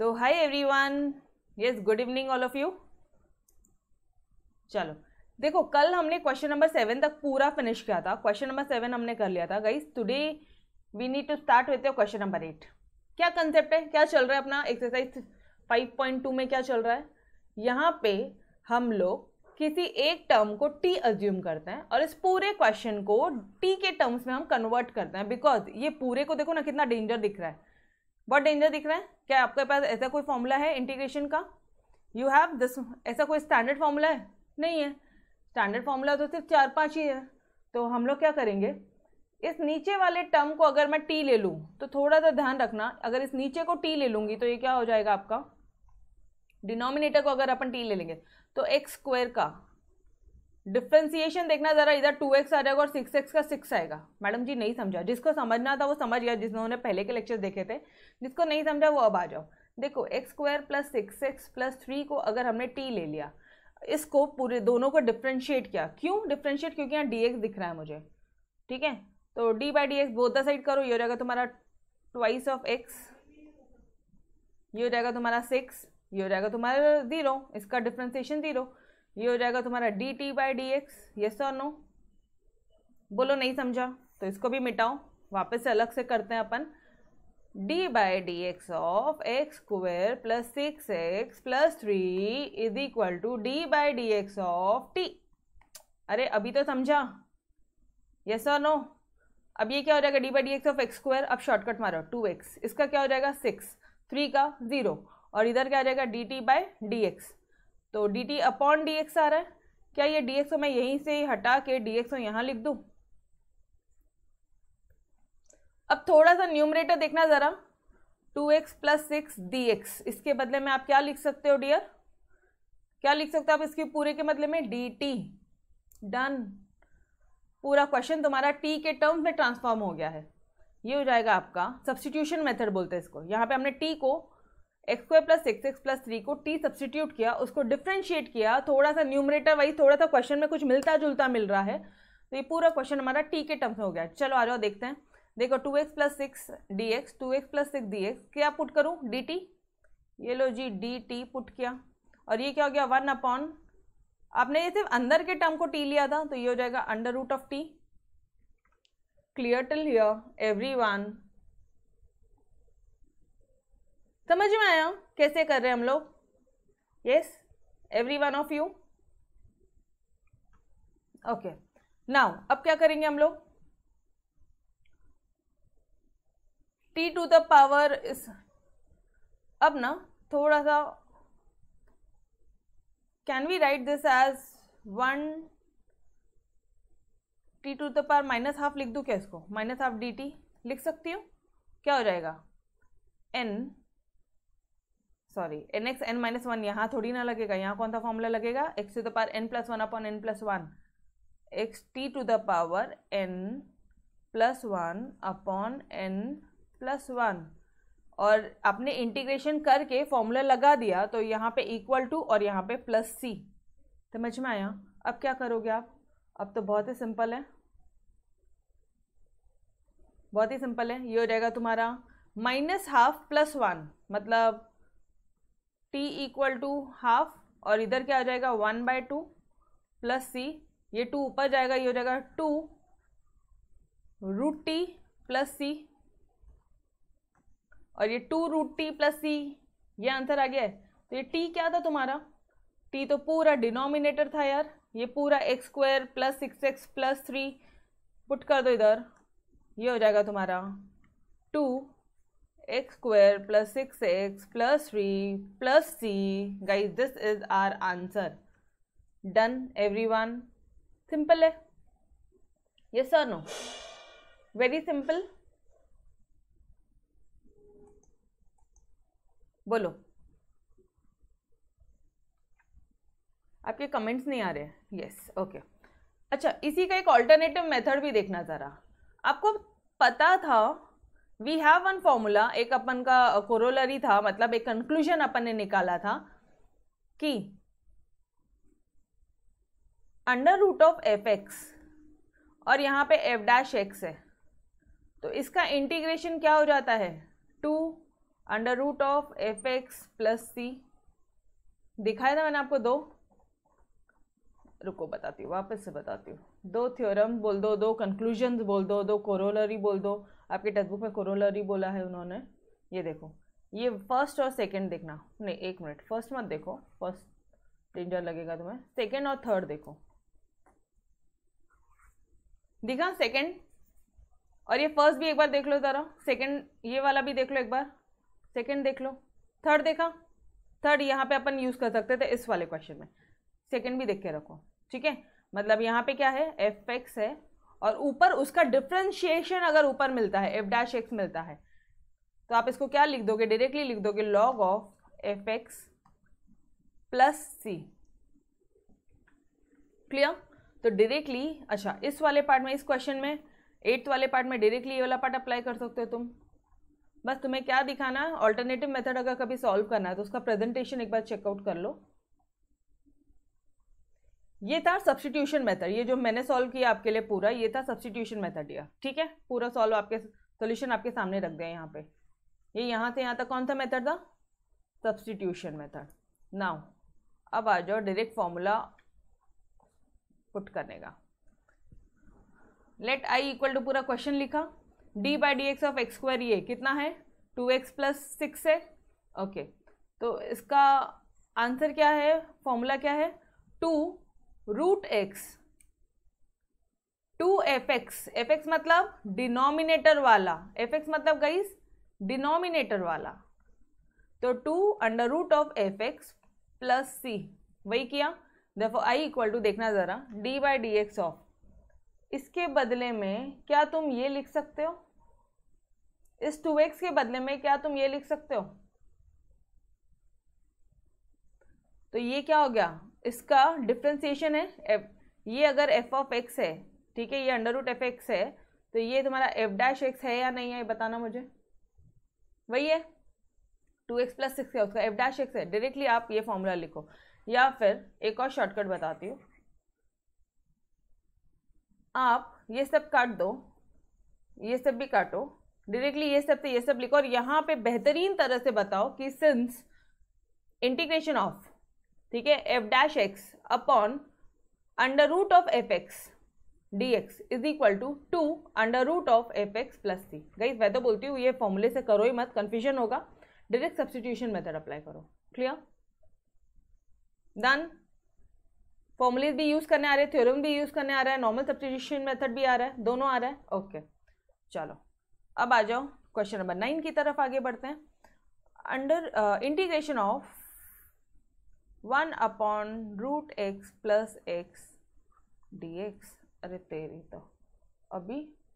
So hi everyone, yes good evening all of you. चलो देखो, कल हमने क्वेश्चन नंबर 7 तक पूरा फिनिश किया था। क्वेश्चन नंबर 7 हमने कर लिया था guys. Today we need to start with your question number 8। क्या कंसेप्ट है, क्या चल रहा है अपना एक्सरसाइज 5.2 में क्या चल रहा है। यहाँ पे हम लोग किसी एक टर्म को टी अज्यूम करते हैं और इस पूरे क्वेश्चन को टी के टर्म्स में हम कन्वर्ट करते हैं। बिकॉज ये पूरे को देखो ना कितना डेंजर दिख रहा है, बहुत डेंजर दिख रहा है। क्या आपके पास ऐसा कोई फॉर्मूला है इंटीग्रेशन का? यू हैव दिस, ऐसा कोई स्टैंडर्ड फॉर्मूला है? नहीं है। स्टैंडर्ड फॉर्मूला तो सिर्फ 4-5 ही है। तो हम लोग क्या करेंगे, इस नीचे वाले टर्म को अगर मैं टी ले लूँ तो थोड़ा सा ध्यान रखना, अगर इस नीचे को टी ले लूँगी तो ये क्या हो जाएगा आपका, डिनोमिनेटर को अगर अपन टी ले लेंगे तो एक्स स्क्वायर का डिफ्रेंसिएशन देखना जरा, इधर 2x आ जाएगा और 6x का 6 आएगा। मैडम जी नहीं समझा, जिसको समझना था वो समझ गया, जिन्होंने पहले के लेक्चर देखे थे। जिसको नहीं समझा वो अब आ जाओ। देखो x square plus 6x plus 3 को अगर हमने टी ले लिया, इसको पूरे दोनों को डिफ्रेंशिएट किया। क्यों डिफ्रेंशिएट? क्योंकि यहाँ dx दिख रहा है मुझे, ठीक है। तो d by D X both the side करो, ये हो जाएगा तुम्हारा ट्वाइस ऑफ x, ये हो जाएगा तुम्हारा 6, ये हो जाएगा तुम्हारा 0, इसका डिफ्रेंसिएशन 0, ये हो जाएगा तुम्हारा D T by D X. Yes और नो? बोलो नहीं समझा तो इसको भी मिटाओ, वापस से अलग से करते हैं अपन। D by D x of X square plus 6x plus 3 is equal to D by D x of T. अरे अभी तो समझा? यस और नो? अब ये क्या हो जाएगा, D by D x of X square, अब शॉर्टकट मारो 2x, इसका क्या हो जाएगा 6, 3 का 0, और इधर क्या आ जाएगा D T by D X. तो D T upon D X आ रहा है। क्या ये डी एक्स को मैं यहीं से हटा के डी एक्स को यहाँ लिख दूँ? अब थोड़ा सा न्यूमरेटर देखना ज़रा, 2x प्लस 6 dx, इसके बदले में आप क्या लिख सकते हो डियर? क्या लिख सकते हो आप इसके पूरे के बदले में? dt। डन, पूरा क्वेश्चन तुम्हारा t के टर्म्स में ट्रांसफॉर्म हो गया है। ये हो जाएगा आपका सब्स्टिट्यूशन मेथड बोलते हैं इसको। यहाँ पे हमने t को x square plus 6x plus 3 को t सब्स्टिट्यूट किया, उसको डिफ्रेंशिएट किया, थोड़ा सा न्यूमरेटर वही, थोड़ा सा क्वेश्चन में कुछ मिलता जुलता मिल रहा है, तो ये पूरा क्वेश्चन हमारा t के टर्म्स में हो गया। चलो आ जाओ देखते हैं। देखो 2x plus 6 dx, 2x plus 6 dx, क्या पुट करूँ? dt। ये लो जी dt पुट किया, और ये क्या हो गया 1 अपॉन, आपने ये सिर्फ अंदर के टर्म को t लिया था तो ये हो जाएगा under root of t। Clear till here everyone? समझ में आया कैसे कर रहे हैं हम लोग? Yes every one of you? Okay, now अब क्या करेंगे हम लोग, t टू द पावर इस, अब ना थोड़ा सा, can we write this as 1 t to the power minus half लिख दूं क्या इसको? माइनस हाफ dt लिख सकती हूँ। क्या हो जाएगा n, sorry nx n minus 1, यहाँ थोड़ी ना लगेगा, यहाँ कौन सा फॉर्मूला लगेगा, x to the power n plus 1 upon n plus 1, X T to the power n plus 1 upon n plus 1, और आपने इंटीग्रेशन करके फॉर्मूला लगा दिया तो यहाँ पे इक्वल टू और यहाँ पे प्लस c। समझ में आया? अब क्या करोगे आप? अब तो बहुत ही सिंपल है, बहुत ही सिंपल है। ये हो जाएगा तुम्हारा माइनस हाफ प्लस 1, मतलब t इक्वल टू हाफ, और इधर क्या आ जाएगा 1/2 प्लस c, ये 2 ऊपर जाएगा, ये हो जाएगा 2 रूट टी प्लस c, और ये 2 रूट टी प्लस c, ये आंसर आ गया है। तो ये t क्या था तुम्हारा? t तो पूरा डिनोमिनेटर था यार, ये पूरा X square plus 6x plus 3 put कर दो इधर, ये हो जाएगा तुम्हारा 2x square plus 6x plus 3 plus c। Guys this is our answer. Done everyone? Simple है, यस और नो? वेरी सिंपल, बोलो। आपके कमेंट्स नहीं आ रहे हैं? Yes okay. अच्छा, इसी का एक ऑल्टरनेटिव मेथड भी देखना जरा। आपको पता था वी हैव वन फॉर्मूला, एक अपन का कोरोलरी था, मतलब एक कंक्लूजन अपन ने निकाला था कि under root of F X और यहाँ पे एफ डैश एक्स है, तो इसका इंटीग्रेशन क्या हो जाता है 2 under root of F x plus C, दिखाया था मैंने आपको दो, रुको बताती हूँ, वापस से बताती हूँ। दो थ्योरम बोल दो, दो कंक्लूजन्स बोल दो, दो कोरोलरी बोल दो। आपके टेक्स्ट बुक में कोरोलरी बोला है उन्होंने, ये देखो, ये फर्स्ट और सेकंड देखना, नहीं एक मिनट, फर्स्ट मत देखो, फर्स्ट डेंजर लगेगा तुम्हें, सेकंड और थर्ड देखो, दिखा सेकंड, और ये फर्स्ट भी एक बार देख लो जरा, सेकंड ये वाला भी देख लो एक बार, सेकंड देख लो, थर्ड देखा, थर्ड यहाँ पे अपन यूज कर सकते थे इस वाले क्वेश्चन में, सेकंड भी देख के रखो, ठीक है। मतलब यहाँ पे क्या है, एफ एक्स है, और ऊपर उसका डिफ्रेंशिएशन अगर ऊपर मिलता है, एफ डैश एक्स मिलता है, तो आप इसको क्या लिख दोगे, डायरेक्टली लिख दोगे log of F x plus C, clear. तो डायरेक्टली, अच्छा इस वाले पार्ट में, इस क्वेश्चन में 8th वाले पार्ट में डायरेक्टली ये वाला पार्ट अप्लाई कर सकते हो तुम। बस तुम्हें क्या दिखाना है, ऑल्टरनेटिव मेथड अगर कभी सॉल्व करना है तो उसका प्रेजेंटेशन एक बार चेकआउट कर लो। ये था सब्स्टिट्यूशन मेथड, ये जो मैंने सॉल्व किया आपके लिए पूरा, ये था सब्स्टिट्यूशन मेथड, ये ठीक है, पूरा सॉल्व आपके सोल्यूशन आपके सामने रख दिया यहाँ पे। ये यहाँ से यहाँ तक कौन सा मेथड था, सब्स्टिट्यूशन मेथड। नाउ अब आ जाओ डायरेक्ट फॉर्मूला पुट करने का। लेट आई इक्वल टू, पूरा क्वेश्चन लिखा, D by D x of X square, ये कितना है 2x प्लस 6 है, ओके। तो इसका आंसर क्या है, फॉर्मूला क्या है, 2 root X, 2 F X, F X मतलब डिनोमिनेटर वाला, एफ एक्स मतलब गाइस डिनोमिनेटर वाला, तो 2 under root of F x plus C, वही किया। देखो आई इक्वल टू, देखना जरा, D by D x of, इसके बदले में क्या तुम ये लिख सकते हो, इस 2x के बदले में क्या तुम ये लिख सकते हो, तो ये क्या हो गया, इसका डिफ्रेंसिएशन है, ये अगर f ऑफ x है, ठीक है, ये अंडर रूट एफ एक्स है, तो ये तुम्हारा f डैश एक्स है या नहीं है, ये बताना मुझे, वही है 2x प्लस 6 है, उसका f डैश एक्स है, डायरेक्टली आप ये फॉर्मूला लिखो। या फिर एक और शॉर्टकट बताती हूँ, आप ये सब काट दो, ये सब भी काटो, डायरेक्टली ये सब से ये सब लिखो, और यहाँ पे बेहतरीन तरह से बताओ कि सिंस इंटीग्रेशन ऑफ, ठीक है, F dash X upon under root of F X D x is equal to 2 under root of F x plus C. Guys मैं तो बोलती हूँ ये फॉर्मूले से करो ही मत, कंफ्यूजन होगा, डायरेक्ट सब्स्टिट्यूशन मेथड अप्लाई करो, क्लियर, डन। फॉर्मूलेज भी यूज करने आ रहे हैं, थ्योरम भी यूज करने आ रहा है, नॉर्मल सब्स्टिट्यूशन मेथड भी आ रहा है, दोनों आ रहा है, ओके। चलो अब आ जाओ क्वेश्चन नंबर 9 की तरफ आगे बढ़ते हैं। Under integration of 1 upon root X plus X D X, अरे तेरी तो, अभी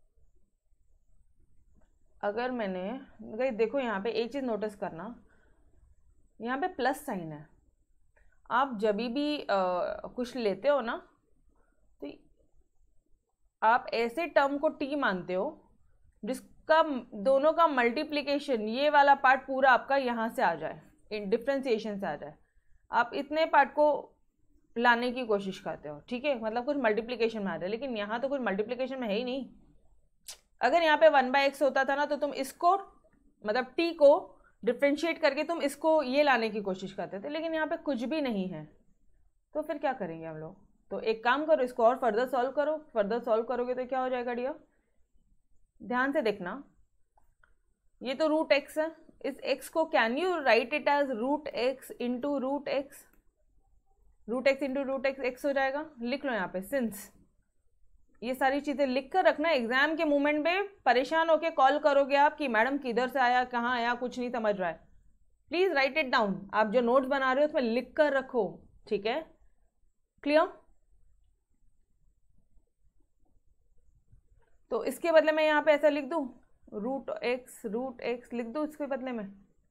अगर मैंने, गई देखो यहाँ पे एक चीज नोटिस करना, यहाँ पे प्लस साइन है, आप जब भी कुछ लेते हो ना, तो आप ऐसे टर्म को टी मानते हो जिसका दोनों का मल्टीप्लिकेशन, ये वाला पार्ट पूरा आपका यहाँ से आ जाए, इन डिफ्रेंसिएशन से आ जाए, आप इतने पार्ट को लाने की कोशिश करते हो, ठीक है, मतलब कुछ मल्टीप्लिकेशन में आ जाए, लेकिन यहाँ तो कुछ मल्टीप्लिकेशन में है ही नहीं। अगर यहाँ पे 1/x होता था ना, तो तुम इसको मतलब t को डिफ्रेंशिएट करके तुम इसको ये लाने की कोशिश करते थे, लेकिन यहाँ पे कुछ भी नहीं है, तो फिर क्या करेंगे हम लोग, तो एक काम करो, इसको और फर्दर सॉल्व करो, फर्दर सॉल्व करोगे तो क्या हो जाएगा डियर, ध्यान से देखना, ये तो रूट एक्स है, इस x को can you write it as root X into root X, root X into root X, X हो जाएगा, लिख लो यहाँ पे सिंस, ये सारी चीजें लिख कर रखना, एग्जाम के मोमेंट पे परेशान होके कॉल करोगे आप कि मैडम किधर से आया, कहाँ आया, कुछ नहीं समझ रहा है, प्लीज राइट इट डाउन, आप जो नोट्स बना रहे हो उसमें लिख कर रखो, ठीक है, क्लियर। तो इसके बदले में यहाँ पे ऐसा लिख दूं, रूट एक्स लिख दूं इसके बदले में,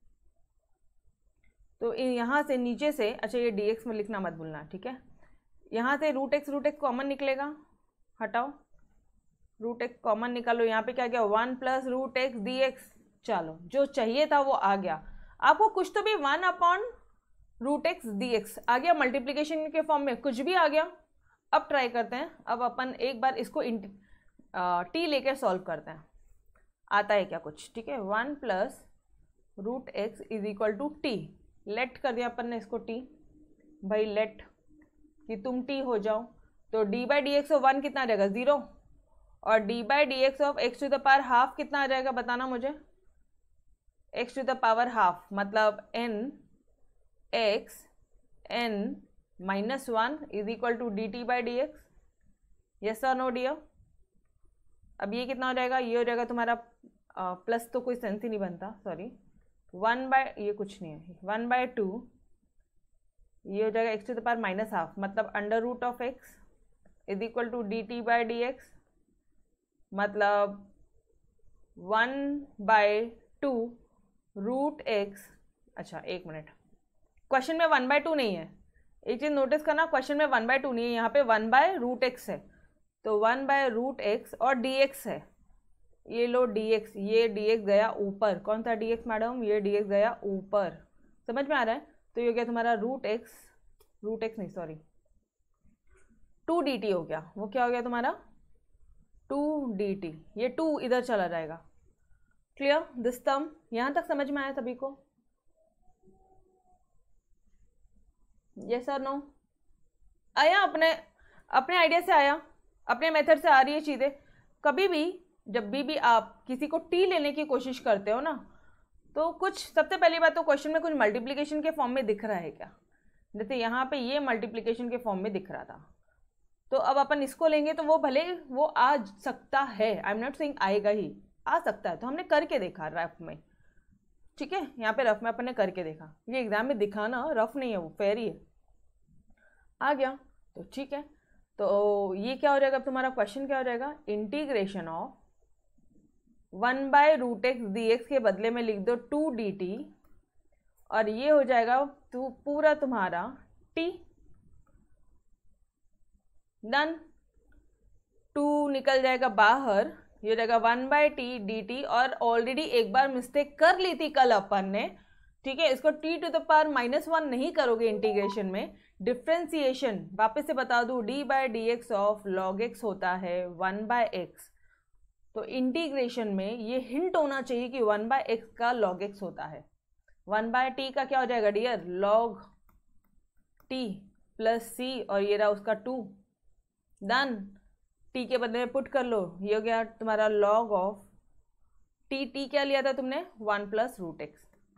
तो यहाँ से नीचे से, अच्छा ये dx में लिखना मत भूलना, ठीक है, यहाँ से रूट एक्स कॉमन निकलेगा, हटाओ रूट एक्स कॉमन निकालो, यहाँ पे क्या गया 1 plus root X D X, चलो जो चाहिए था वो आ गया, आपको कुछ तो भी 1 upon root X D X आ गया, मल्टीप्लीकेशन के फॉर्म में कुछ भी आ गया। अब ट्राई करते हैं, अब अपन एक बार इसको टी लेकर सॉल्व करते हैं, आता है क्या कुछ, ठीक है, 1 plus root X is equal to T. Let कर दिया अपन ने इसको टी, भाई लेट कि तुम टी हो जाओ, तो D by D x of 1 कितना आ जाएगा 0, और D by D x of X to the power half कितना आ जाएगा बताना मुझे, X to the power half मतलब n x n minus 1 is equal to D T by D X. Yes और नो डियर? अब ये कितना हो जाएगा, ये हो जाएगा तुम्हारा प्लस तो कोई सेंस ही नहीं बनता, सॉरी 1 बाय, ये कुछ नहीं है, 1/2 ये हो जाएगा X to the power minus half मतलब under root of X is equal to D T by D X मतलब 1/2 रूट एक्स। अच्छा एक मिनट, क्वेश्चन में 1/2 नहीं है, एक चीज़ नोटिस करना, क्वेश्चन में 1/2 नहीं है, यहाँ पे 1/√x है, तो 1/√x और dx है, ये लो dx, ये dx गया ऊपर, कौन सा dx मैडम, ये dx गया ऊपर, समझ में आ रहा है? तो ये हो गया तुम्हारा रूट एक्स नहीं सॉरी 2dt हो गया, वो क्या हो गया तुम्हारा 2dt, ये 2 इधर चला जाएगा। Clear this term? यहां तक समझ में आया सभी को? यस और नो? आया? अपने आइडिया से आया, अपने मेथड से आ रही है चीज़ें। कभी भी जब भी आप किसी को टी लेने की कोशिश करते हो ना, तो कुछ सबसे पहली बात तो क्वेश्चन में कुछ मल्टीप्लिकेशन के फॉर्म में दिख रहा है क्या? जैसे यहाँ पे ये मल्टीप्लिकेशन के फॉर्म में दिख रहा था, तो अब अपन इसको लेंगे तो वो भले वो आ सकता है, आई एम नॉट सेइंग आएगा ही, आ सकता है, तो हमने करके देखा रफ में, ठीक है, यहाँ पे रफ में अपन ने करके देखा, ये एग्जाम में दिखा ना, रफ नहीं है वो, फेयर ही है, आ गया तो ठीक है। तो ये क्या हो जाएगा तुम्हारा क्वेश्चन, क्या हो जाएगा, इंटीग्रेशन ऑफ 1/√x dx के बदले में लिख दो 2dt, और ये हो जाएगा तो पूरा तुम्हारा t, डन, 2 निकल जाएगा बाहर, ये हो जाएगा 1/t dt, और ऑलरेडी एक बार मिस्टेक कर ली थी कल अपन ने, ठीक है, इसको t टू द पावर -1 नहीं करोगे इंटीग्रेशन में, डिफ्रेंसिएशन वापस से बता दूं, d by D x of log X होता है 1/x, तो इंटीग्रेशन में ये हिंट होना चाहिए कि 1/x का log x होता है, 1/t का क्या हो जाएगा dear, log t plus c, और ये रहा उसका 2, डन, t के बदले में पुट कर लो, ये हो गया तुम्हारा log ऑफ t क्या लिया था तुमने 1+√x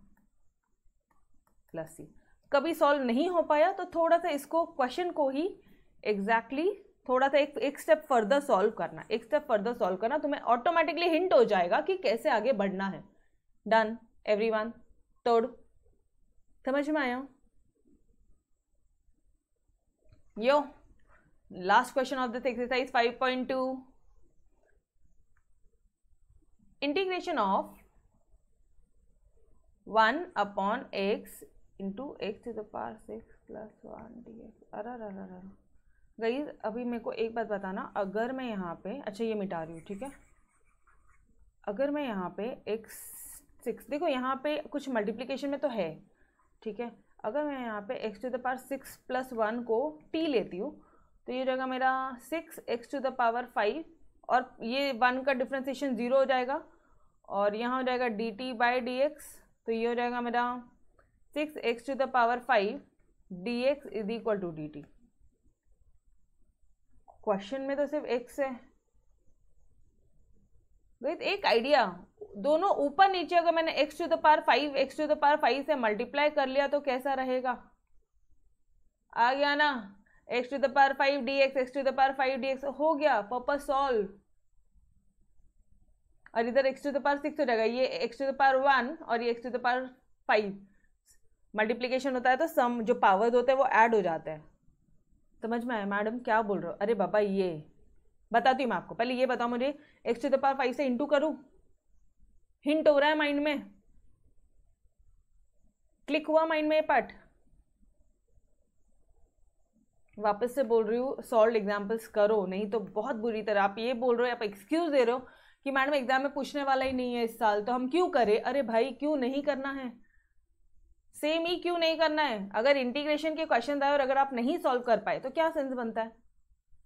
प्लस c। कभी सॉल्व नहीं हो पाया तो थोड़ा सा इसको क्वेश्चन को ही एग्जैक्टली थोड़ा सा एक स्टेप फर्दर सॉल्व करना, एक स्टेप फर्दर सॉल्व करना, तुम्हें ऑटोमेटिकली हिंट हो जाएगा कि कैसे आगे बढ़ना है। डन एवरीवन, तोड़, समझ में आया? Yo last question of this exercise 5.2, integration of 1/x into X to the power 6+1 dx। अरे गाइस अभी मेरे को एक बात बताना, अगर मैं यहाँ पे, अच्छा ये मिटा रही हूँ, ठीक है, अगर मैं यहाँ पे x6, देखो यहाँ पे कुछ मल्टीप्लिकेशन में तो है, ठीक है, अगर मैं यहाँ पे x टू द पावर 6+1 को t लेती हूँ, तो ये हो जाएगा मेरा 6x टू द पावर 5, और ये 1 का डिफ्रेंसिएशन 0 हो जाएगा, और यहाँ हो जाएगा dt बाई डी एक्स, तो ये हो जाएगा मेरा 6x to the power 5 dx is equal to dt। Question में तो सिर्फ x है, एक आइडिया, दोनों ऊपर नीचे अगर मैंने x to the power 5 x to the power 5 से मल्टीप्लाई कर लिया तो कैसा रहेगा, आ गया ना, x to the power 5 dx x to the power 5 dx हो गया, पर्पस सॉल्व। और इधर x टू द पावर 6 हो जाएगा, ये x टू द पावर 1 और ये x to the power 5, multiplication होता है तो सम जो पावर्स होते हैं वो ऐड हो जाते हैं। समझ में आया मैडम क्या बोल रहे हो? अरे बाबा ये बताती हूँ मैं आपको, पहले ये बताओ मुझे, x टू द पावर 5 से इंटू करूँ, हिंट हो रहा है माइंड में, क्लिक हुआ माइंड में ये पार्ट? वापस से बोल रही हूँ, सॉल्व एग्जाम्पल्स करो, नहीं तो बहुत बुरी तरह आप ये बोल रहे हो, आप एक्सक्यूज दे रहे हो कि मैडम एग्जाम में पूछने वाला ही नहीं है इस साल, तो हम क्यों करें? अरे भाई क्यों नहीं करना है, सेम ही क्यों नहीं करना है? अगर इंटीग्रेशन के क्वेश्चन आए और अगर आप नहीं सॉल्व कर पाए तो क्या सेंस बनता है?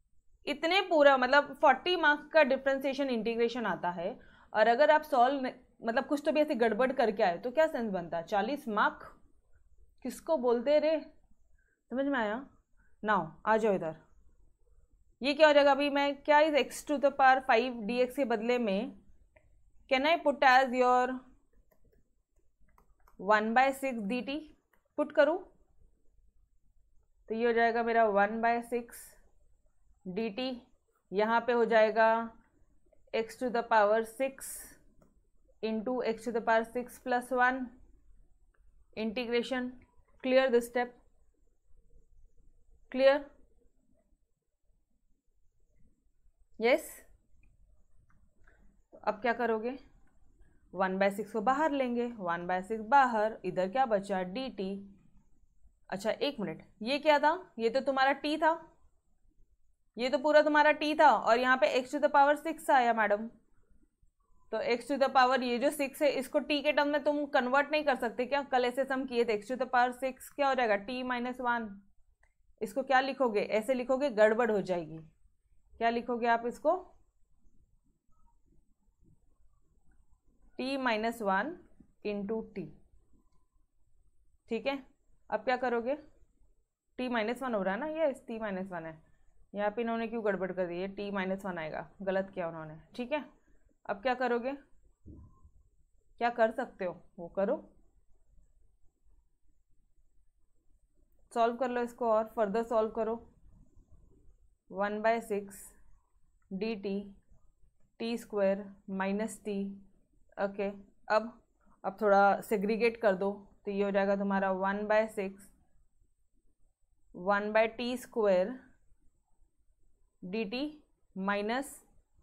इतने पूरा मतलब 40 मार्क्स का डिफ्रेंसिएशन इंटीग्रेशन आता है, और अगर आप सॉल्व मतलब कुछ तो भी ऐसी गड़बड़ करके आए तो क्या सेंस बनता है? 40 मार्क किसको बोलते रे? समझ में आया? नाउ आ जाओ इधर। ये क्या हो जाएगा अभी? मैं क्या इस x to the power 5 dx के बदले में can I put as your 1/6 dt put करूं? तो ये हो जाएगा मेरा 1/6 dt। यहाँ पे हो जाएगा x to the power 6 into x to the power 6 plus 1 integration. Clear this step? Clear? Yes. अब क्या करोगे? 1/6 को बाहर लेंगे, 1/6 बाहर, इधर क्या बचा? dt। अच्छा एक मिनट, ये क्या था? ये तो तुम्हारा t था, ये तो पूरा तुम्हारा t था, और यहाँ पे x टू द पावर 6 आया मैडम। तो x टू द पावर ये जो 6 है इसको t के टर्म में तुम कन्वर्ट नहीं कर सकते क्या? कल ऐसे सम किए थे। x टू द पावर 6 क्या हो जाएगा? t - 1। इसको क्या लिखोगे? ऐसे लिखोगे, गड़बड़ हो जाएगी। क्या लिखोगे आप इसको? t - 1 into T. ठीक है, अब क्या करोगे? t - 1 हो रहा है ना? ये t - 1 है। यहाँ पे इन्होंने क्यों गड़बड़ कर दी है? t - 1 आएगा, गलत किया उन्होंने। ठीक है, अब क्या करोगे? क्या कर सकते हो वो करो, सॉल्व कर लो इसको और फर्दर सॉल्व करो। 1/6 dt t square minus T. Okay, अब थोड़ा सेग्रीगेट कर दो, तो ये हो जाएगा तुम्हारा 1/6 1/t square dt minus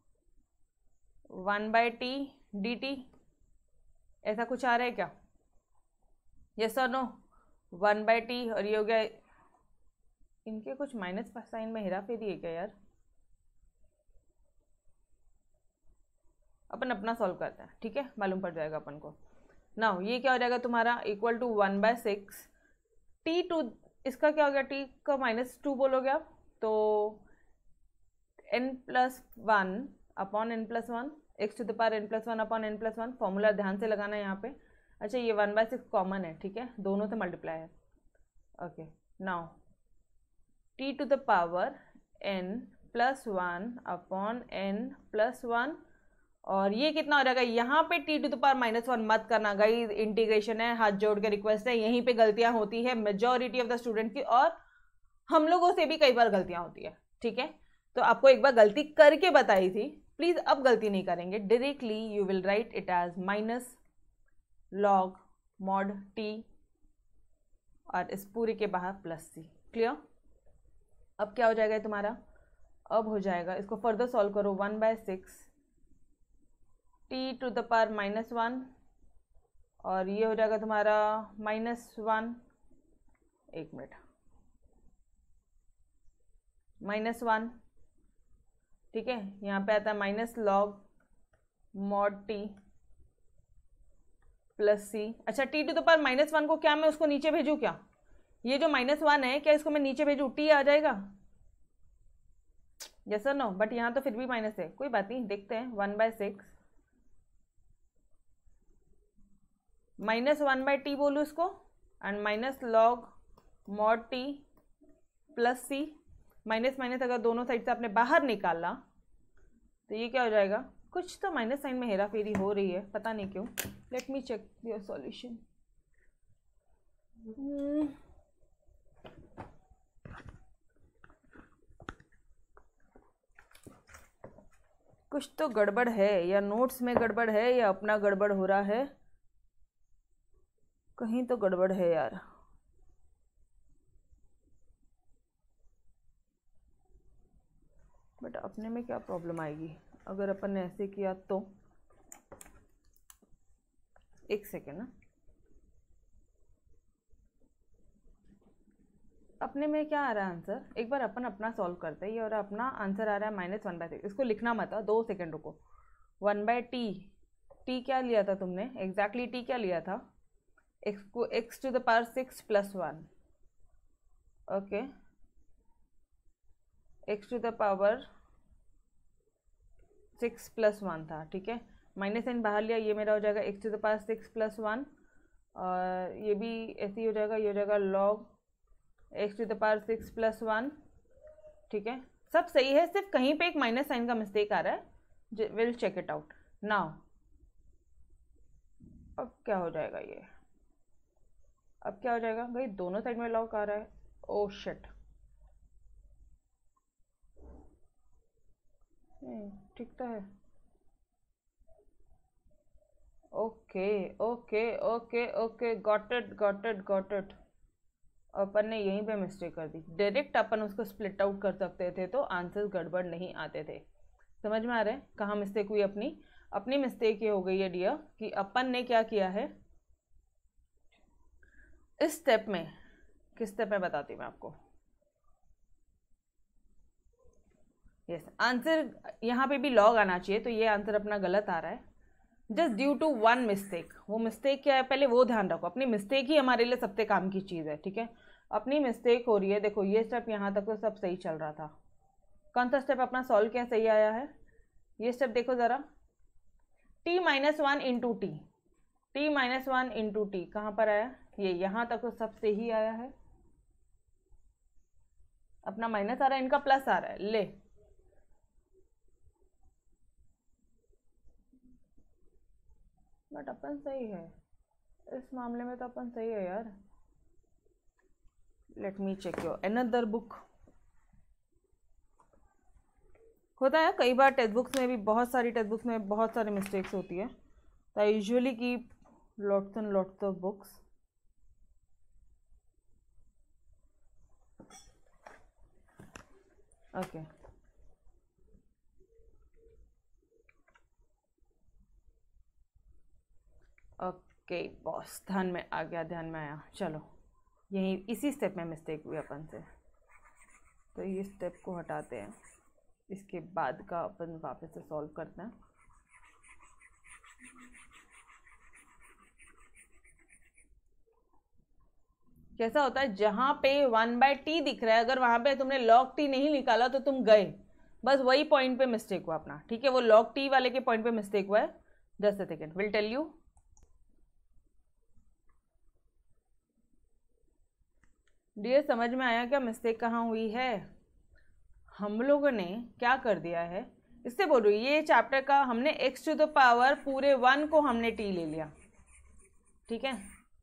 1/t dt। ऐसा कुछ आ रहा है क्या? यस और नो? 1/t, और ये हो गया, इनके कुछ माइनस साइन में हेरा फेरी है क्या यार? अपन अपना सॉल्व करते हैं, ठीक है, मालूम पड़ जाएगा अपन को। नाउ ये क्या हो जाएगा तुम्हारा? इक्वल टू 1/6 t2, इसका क्या हो गया? t का -2 बोलोगे आप, तो n+1 upon n+1, x to the power n+1 upon n+1। Formula ध्यान से लगाना है यहाँ पे। अच्छा, ये 1/6 कॉमन है, ठीक है, दोनों से मल्टीप्लाई है। Okay, now t to the power n+1 upon n+1, और ये कितना हो जाएगा? यहाँ पे t टू द पावर -1 मत करना गाइस, इंटीग्रेशन है, हाथ जोड़ के रिक्वेस्ट है। यहीं पे गलतियां होती है मेजॉरिटी ऑफ द स्टूडेंट की, और हम लोगों से भी कई बार गलतियां होती है। ठीक है, तो आपको एक बार गलती करके बताई थी, प्लीज अब गलती नहीं करेंगे। Directly you will write it as minus log mod T, और इस पूरे के बाहर प्लस सी। क्लियर? अब क्या हो जाएगा तुम्हारा? अब हो जाएगा, इसको फर्दर सॉल्व करो, 1/6 t टू द पावर -1, और ये हो जाएगा तुम्हारा -1। एक मिनट, -1, ठीक है, यहाँ पे आता है minus log mod T plus C. अच्छा, t टू द पावर -1 को क्या मैं उसको नीचे भेजूँ क्या? ये जो -1 है, क्या इसको मैं नीचे भेजूँ? t आ जाएगा, यस सर नो? बट यहाँ तो फिर भी माइनस है, कोई बात नहीं, देखते हैं। 1/6 -1/t बोलूँ इसको, and minus log mod T plus C. Minus minus अगर दोनों साइड से आपने बाहर निकाला तो ये क्या हो जाएगा? कुछ तो माइनस साइन में हेरा फेरी हो रही है, पता नहीं क्यों। Let me check your solution. कुछ तो गड़बड़ है, या नोट्स में गड़बड़ है, या अपना गड़बड़ हो रहा है, कहीं तो गड़बड़ है यार। बट अपने में क्या प्रॉब्लम आएगी अगर अपन ने ऐसे किया तो? एक सेकेंड ना, अपने में क्या आ रहा है आंसर? एक बार अपन अपना सॉल्व करते हैं। ये और अपना आंसर आ रहा है -1/6। इसको लिखना मत, 2 सेकेंड रुको। 1/t, t क्या लिया था तुमने एग्जैक्टली? t क्या लिया था? x to the power 6 plus 1। Okay, x to the power 6 plus 1 था, ठीक है। माइनस साइन बाहर लिया, ये मेरा हो जाएगा एक्स टू द पावर 6 + 1, और ये भी ऐसे ही हो जाएगा, ये हो जाएगा log x to the power 6 + 1। ठीक है, सब सही है, सिर्फ कहीं पे एक माइनस साइन का मिस्टेक आ रहा है, will check it out now. अब क्या हो जाएगा ये, अब क्या हो जाएगा भाई, दोनों साइड में लॉग आ रहा है, ओ शिट। ठीक तो है, okay okay okay okay, got it got it got it. अपन ने यहीं पे मिस्टेक कर दी, डायरेक्ट अपन उसको स्प्लिट आउट कर सकते थे तो आंसर्स गड़बड़ नहीं आते थे। समझ में आ रहा है कहाँ मिस्टेक हुई अपनी? अपनी मिस्टेक ये हो गई है डियर कि अपन ने क्या किया है इस स्टेप में, किस स्टेप में बताती हूँ मैं आपको। यस, आंसर यहाँ पे भी लॉग आना चाहिए, तो ये आंसर अपना गलत आ रहा है just due to one mistake. वो मिस्टेक क्या है पहले वो ध्यान रखो, अपनी मिस्टेक ही हमारे लिए सबसे काम की चीज़ है। ठीक है, अपनी मिस्टेक हो रही है। देखो ये स्टेप यहाँ तक तो सब सही चल रहा था, कौन सा स्टेप अपना सॉल्व क्या सही आया है, ये स्टेप देखो ज़रा, t - 1 into t, t - 1 into t कहाँ पर आया, ये यहाँ तक तो सब सही आया है। अपना माइनस आ रहा है, इनका प्लस आ रहा है, ले बट अपन सही है इस मामले में, तो अपन सही है यार। Let me check your another book. होता है कई बार टेक्स्ट बुक्स में भी, बहुत सारी टेक्स्ट बुक्स में बहुत सारी मिस्टेक्स होती है, तो I usually keep lots and lots of books. Okay okay boss, ध्यान में आ गया, ध्यान में आया। चलो यही इसी स्टेप में मिस्टेक हुई अपन से, तो ये स्टेप को हटाते हैं, इसके बाद का अपन वापस से सॉल्व करते हैं। कैसा होता है जहाँ पे 1/t दिख रहा है, अगर वहाँ पे तुमने log t नहीं निकाला तो तुम गए, बस वही पॉइंट पे मिस्टेक हुआ अपना। ठीक है, वो log t वाले के पॉइंट पे मिस्टेक हुआ है। Just a second, will tell you. Dear समझ में आया क्या मिस्टेक कहाँ हुई है? हम लोगों ने क्या कर दिया है, इससे बोल रही हूँ, ये चैप्टर का हमने x टू द पावर पूरे 1 को हमने t ले लिया। ठीक है,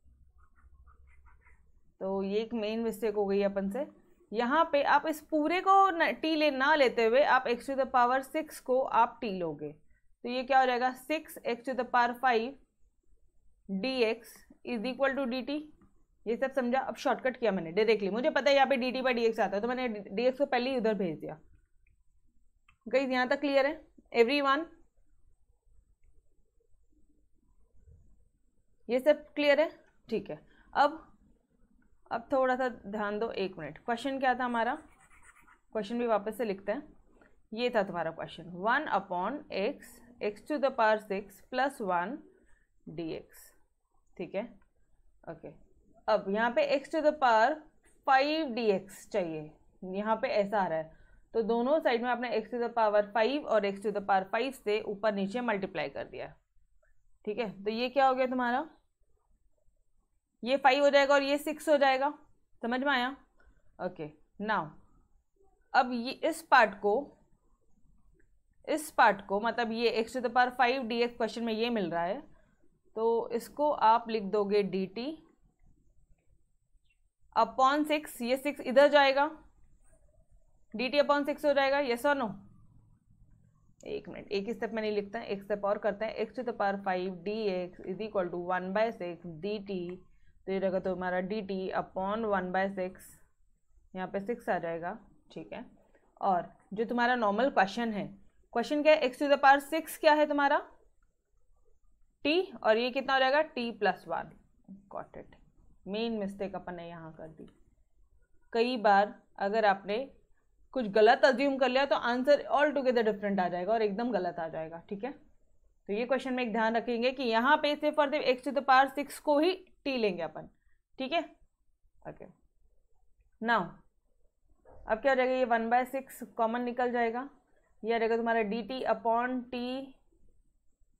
तो ये एक मेन मिस्टेक हो गई अपन से। यहाँ पे आप इस पूरे को t ले ना लेते हुए आप x टू द पावर 6 को आप t लोगे, तो ये क्या हो जाएगा 6x to the power 5 dx is equal to dt। ये सब समझा? अब शॉर्टकट किया मैंने डायरेक्टली, मुझे पता है यहाँ पे dt/dx आता है, तो मैंने dx को पहले ही उधर भेज दिया। गाइस यहाँ तक क्लियर है एवरीवन? ये सब क्लियर है? ठीक है, अब थोड़ा सा ध्यान दो, 1 मिनट। क्वेश्चन क्या था हमारा? क्वेश्चन भी वापस से लिखते हैं। ये था तुम्हारा question, 1/x x to the power 6 + 1 dx। ठीक है, ओके। अब यहाँ पे x to the power 5 dx चाहिए, यहाँ पे ऐसा आ रहा है, तो दोनों साइड में आपने x टू द पावर 5 और x टू द पावर 5 से ऊपर नीचे मल्टीप्लाई कर दिया। ठीक है, तो ये क्या हो गया तुम्हारा, ये 5 हो जाएगा और ये 6 हो जाएगा। समझ में आया? ओके, नाउ अब ये इस पार्ट को मतलब ये x to the power 5 dx question में ये मिल रहा है, तो इसको आप लिख दोगे dt अपॉन 6, ये 6 इधर जाएगा, dt अपॉन 6 हो जाएगा। यस और नो? 1 मिनट, एक ही स्टेप में नहीं लिखता है, एक स्टेप और करते हैं। x to the power 5 dx is equal to 1/6 dt, तो ये रहेगा तुम्हारा dt अपॉन 1/6, यहाँ पे 6 आ जाएगा। ठीक है, और जो तुम्हारा नॉर्मल क्वेश्चन है, क्वेश्चन क्या है, x टू द पावर 6 क्या है तुम्हारा t, और ये कितना हो जाएगा t + 1। Got it, main mistake अपन ने यहाँ कर दी। कई बार अगर आपने कुछ गलत अज्यूम कर लिया तो आंसर ऑल टुगेदर डिफरेंट आ जाएगा और एकदम गलत आ जाएगा। ठीक है, तो ये क्वेश्चन में एक ध्यान रखेंगे कि यहाँ पे सिर्फ और सिर्फ x टू द पावर 6 को ही t लेंगे अपन। ठीक है, ओके। नाउ अब क्या हो जाएगा, ये 1/6 कॉमन निकल जाएगा, ये आ जाएगा तुम्हारा dt upon t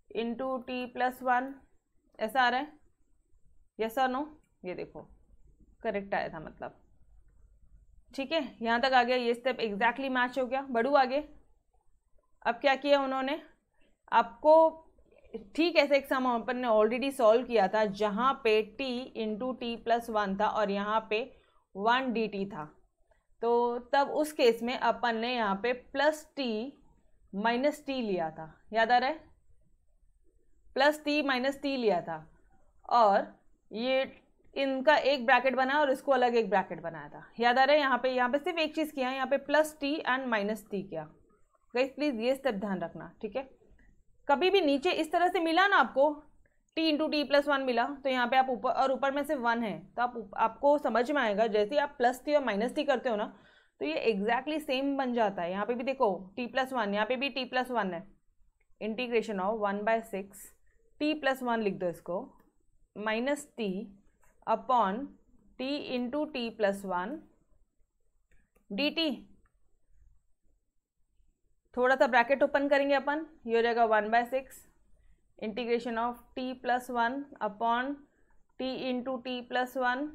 into t plus 1, ऐसा आ रहा है, यस और नो? ये देखो करेक्ट आया था मतलब, ठीक है। यहाँ तक आ गया, ये स्टेप एग्जैक्टली मैच हो गया। बढ़ू आगे। अब क्या किया उन्होंने आपको, ठीक ऐसे एक सम अपन ने ऑलरेडी सॉल्व किया था जहाँ पे t इंटू टी प्लस 1 था और यहाँ पे 1 dt था। तो तब उस केस में अपन ने यहाँ पे प्लस टी माइनस टी लिया था, याद आ रहा है? प्लस टी माइनस टी लिया था और ये इनका एक ब्रैकेट बना और इसको अलग एक ब्रैकेट बनाया था, याद आ रहा है? यहाँ पे सिर्फ एक चीज़ किया है, यहाँ पे plus t and minus t किया। गाइस प्लीज़ ये स्टेप ध्यान रखना, ठीक है। कभी भी नीचे इस तरह से मिला ना आपको, t इंटू टी प्लस 1 मिला, तो यहाँ पे आप ऊपर और ऊपर में से 1 है, तो आपको समझ में आएगा जैसे आप प्लस टी और माइनस टी करते हो ना, तो ये एग्जैक्टली सेम बन जाता है। यहाँ पे भी देखो t प्लस 1, यहाँ पे भी t प्लस 1 है। इंटीग्रेशन ऑफ 1/6 t प्लस 1 लिख दो इसको, minus t upon t into t plus 1 dt। थोड़ा सा ब्रैकेट ओपन करेंगे अपन, ये हो जाएगा 1/6 integration of t plus 1 upon t into t plus 1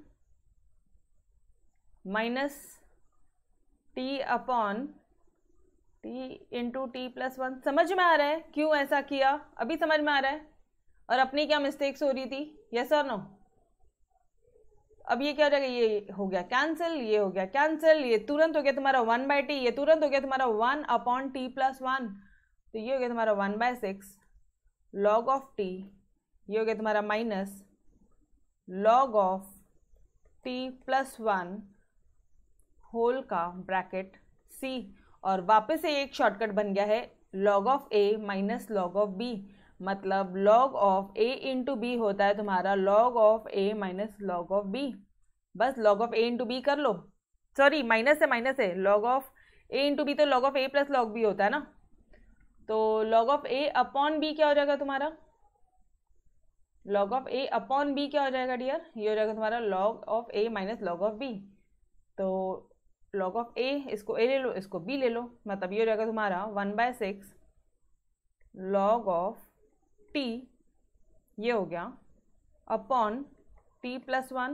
minus t upon t into t plus 1। समझ में आ रहा है क्यों ऐसा किया? अभी समझ में आ रहा है? और अपनी क्या मिस्टेक्स हो रही थी, यस और नो? अब ये क्या हो जाएगा, ये हो गया कैंसिल, ये हो गया कैंसिल, ये तुरंत हो गया तुम्हारा 1/t, ये तुरंत हो गया तुम्हारा 1 अपॉन टी प्लस 1, तो ये हो गया तुम्हारा 1/6 लॉग ऑफ टी, ये हो गया तुम्हारा minus log of t plus 1 whole का ब्रैकेट सी, और वापस से एक शॉर्टकट बन गया है log of a minus log of b, मतलब log of a into b होता है तुम्हारा log of a minus log of b. बस log of a into b कर लो, सॉरी माइनस है, log of a into b तो log of a plus log b होता है ना, तो log of a upon b क्या हो जाएगा तुम्हारा, log of a upon b क्या हो जाएगा डियर, ये हो जाएगा तुम्हारा log of a minus log of b. तो लॉग ऑफ ए, इसको ए ले लो, इसको बी ले लो, मतलब ये हो जाएगा तुम्हारा 1/6 लॉग ऑफ टी, ये हो गया अपॉन टी प्लस 1।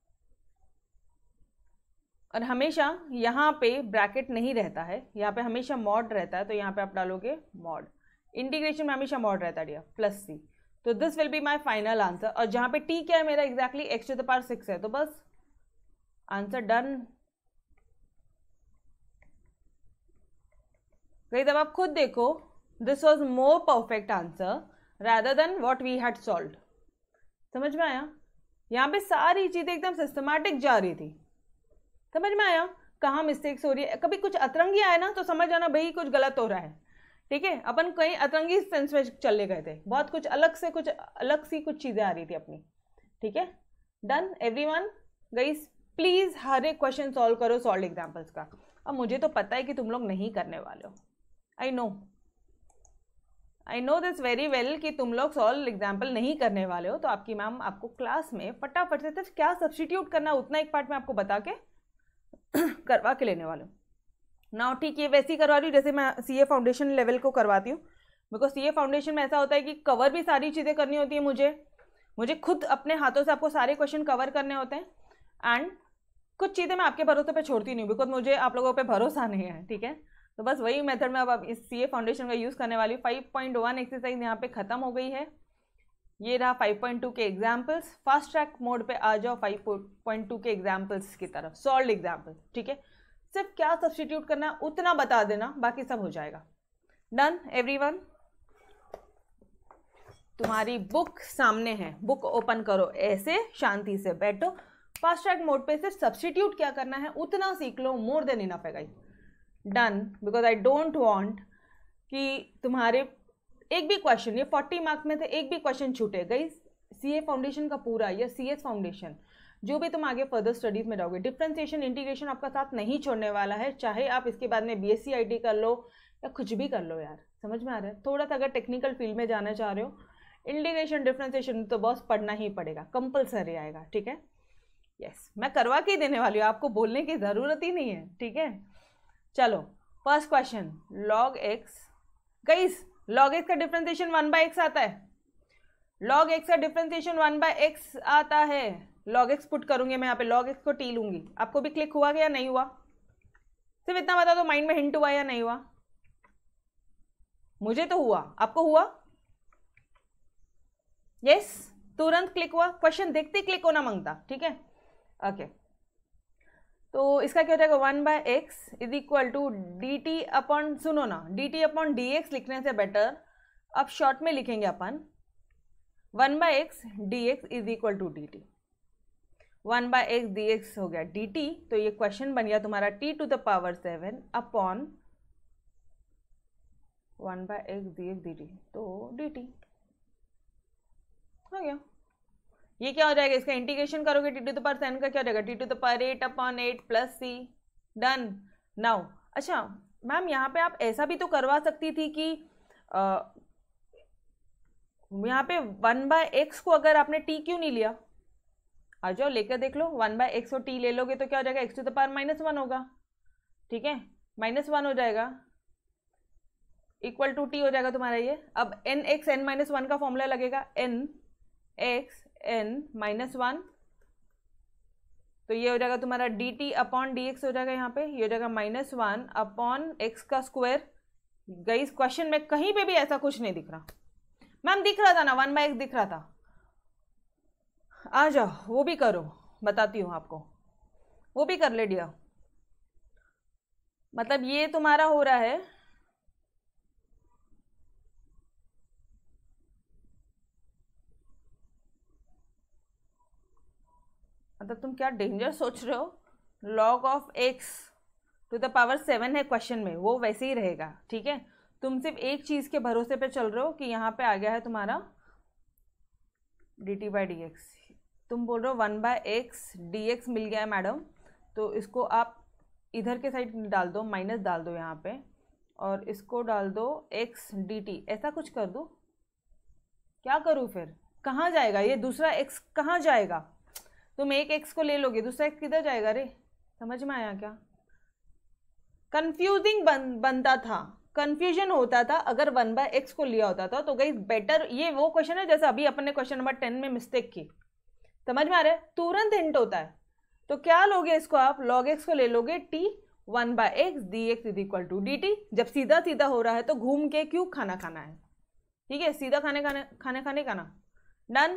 और हमेशा यहाँ पे ब्रैकेट नहीं रहता है, यहाँ पे हमेशा मॉड रहता है, तो यहाँ पे आप डालोगे मॉड, इंटीग्रेशन में हमेशा मॉड रहता है डियर, प्लस सी। तो this will be my final answer. और जहाँ पे टी क्या है मेरा exactly x to the power 6 है, तो बस आंसर डन। गई तब आप खुद देखो, this was more perfect answer rather than what we had solved। समझ में आया? यहाँ पे सारी चीजें एकदम सिस्टमैटिक जा रही थी, समझ में आया कहाँ मिस्टेक्स हो रही है? कभी कुछ अतरंगी आए ना तो समझ आना भाई कुछ गलत हो रहा है, ठीक है। अपन कहीं अतरंगी सेंस में चले गए थे, बहुत कुछ अलग सी कुछ चीजें आ रही थी अपनी, ठीक है। Done everyone? गाइस प्लीज हर एक क्वेश्चन सॉल्व करो सॉल्व एग्जाम्पल्स का। अब मुझे तो पता है कि तुम लोग नहीं करने वाले हो, I know this very well कि तुम लोग सॉल्व एग्जाम्पल नहीं करने वाले हो, तो आपकी मैम आपको क्लास में फटाफट से सिर्फ क्या सब्स्टिट्यूट करना है उतना एक पार्ट में आपको बता के करवा के लेने वाले हूँ ना। ठीक है, वैसे ही करवा रही हूँ जैसे मैं सीए फाउंडेशन लेवल को करवाती हूँ, बिकॉज सीए फाउंडेशन में ऐसा होता है कि कवर भी सारी चीज़ें करनी होती है, मुझे खुद अपने हाथों से आपको सारे क्वेश्चन कवर करने होते हैं, एंड कुछ चीज़ें मैं आपके भरोसे पे छोड़ती नहीं, बिकॉज मुझे आप लोगों पे भरोसा नहीं है, ठीक है। तो बस वही मेथड में अब इस सीए फाउंडेशन का यूज़ करने वाली हूँ। 5.1 एक्सरसाइज यहाँ पे ख़त्म हो गई है, ये रहा 5.2 के एग्जाम्पल्स। फास्ट ट्रैक मोड पे आ जाओ 5.2 के एग्जाम्पल्स की तरफ, सॉल्व एग्जाम्पल्स, ठीक है। सिर्फ क्या सब्स्टिट्यूट करना है उतना बता देना, बाकी सब हो जाएगा। Done everyone? तुम्हारी बुक सामने है, बुक ओपन करो, ऐसे शांति से बैठो, फास्ट ट्रैक मोड पे सिर्फ सब्स्टिट्यूट क्या करना है उतना सीख लो, मोर देन इनफ है guys. Done, because I don't want कि तुम्हारे एक भी क्वेश्चन, ये 40 मार्क्स में से एक भी क्वेश्चन छूटे गाइस। सीए फाउंडेशन का पूरा या सीएस फाउंडेशन जो भी तुम आगे फर्दर स्टडीज में जाओगे, डिफरेंशिएशन इंटीग्रेशन आपका साथ नहीं छोड़ने वाला है, चाहे आप इसके बाद में बीएससी आईटी कर लो या कुछ भी कर लो यार, समझ में आ रहा है। थोड़ा सा अगर टेक्निकल फील्ड में जाना चाह रहे हो, इंटीग्रेशन डिफरेंशिएशन तो बस पढ़ना ही पड़ेगा, कंपलसरी आएगा, ठीक है। यस, मैं करवा के ही देने वाली हूँ, आपको बोलने की ज़रूरत ही नहीं है, ठीक है। चलो first question, log x। Guys log x का डिफरेंशिएशन 1/x आता है, लॉग एक्स का डिफरेंशिएशन 1/x आता है। लॉग एक्स पुट करूंगी मैं यहाँ पे, लॉग एक्स को टी लूंगी। आपको भी क्लिक हुआ या नहीं हुआ? सिर्फ इतना बता दो, माइंड में हिंट हुआ या नहीं हुआ? मुझे तो हुआ, आपको हुआ? यस, तुरंत क्लिक हुआ। क्वेश्चन देखते क्लिक होना मांगता, ठीक है। ओके, तो इसका क्या हो जाएगा, 1/x is equal to D T upon, सुनो ना, d T upon D x लिखने से बेटर अब शॉर्ट में लिखेंगे अपन 1/x dx is equal to D t. 1/x dx हो गया dt, तो ये क्वेश्चन बन गया तुम्हारा t⁻7 upon 1/x dx dt, तो dt हो गया। ये क्या हो जाएगा, इसका इंटीग्रेशन करोगे t⁻7 का क्या हो जाएगा, t⁻8 upon 8 plus c, done. Now अच्छा मैम यहाँ पे आप ऐसा भी तो करवा सकती थी कि यहाँ पे 1/x को अगर आपने t क्यों नहीं लिया, आ जाओ लेकर देख लो। 1/x को t ले लोगे तो क्या हो जाएगा, x⁻−1 होगा, ठीक है, -1 हो जाएगा, इक्वल टू t हो जाएगा तुम्हारा ये। अब n(x(n-1) का फॉर्मूला लगेगा, n(x(n-1), तो ये हो जाएगा तुम्हारा dt अपॉन dx हो जाएगा, यहाँ पे ये हो जाएगा -1 अपॉन x का स्क्वायर। गई क्वेश्चन में कहीं पे भी ऐसा कुछ नहीं दिख रहा मैम, दिख रहा था ना 1/x दिख रहा था। आ जाओ वो भी करो, बताती हूँ आपको, वो भी कर ले डियर। मतलब ये तुम्हारा हो रहा है, मतलब तुम क्या डेंजर सोच रहे हो, log ऑफ x⁻7 है क्वेश्चन में, वो वैसे ही रहेगा, ठीक है। तुम सिर्फ एक चीज के भरोसे पे चल रहे हो कि यहाँ पे आ गया है तुम्हारा dt/dx। तुम बोल रहे हो 1/x dx मिल गया है मैडम, तो इसको आप इधर के साइड डाल दो, माइनस डाल दो यहाँ पे, और इसको डाल दो x dt, ऐसा कुछ कर दो। क्या करूँ फिर, कहाँ जाएगा ये दूसरा x, कहाँ जाएगा? तुम एक x को ले लोगे, दूसरा x किधर जाएगा रे? समझ में आया क्या? कंफ्यूजिंग बनता था, कंफ्यूजन होता था अगर 1/x को लिया होता था। तो गाइस बेटर, ये वो क्वेश्चन है जैसे अभी अपन ने क्वेश्चन नंबर 10 में मिस्टेक की, समझ में आ रहा है, तुरंत हिंट होता है। तो क्या लोगे इसको आप, log x को ले लोगे t 1/x dx is equal to dt। जब सीधा सीधा हो रहा है तो घूम के क्यों खाना खाना है, ठीक है, सीधा खाने का ना, डन।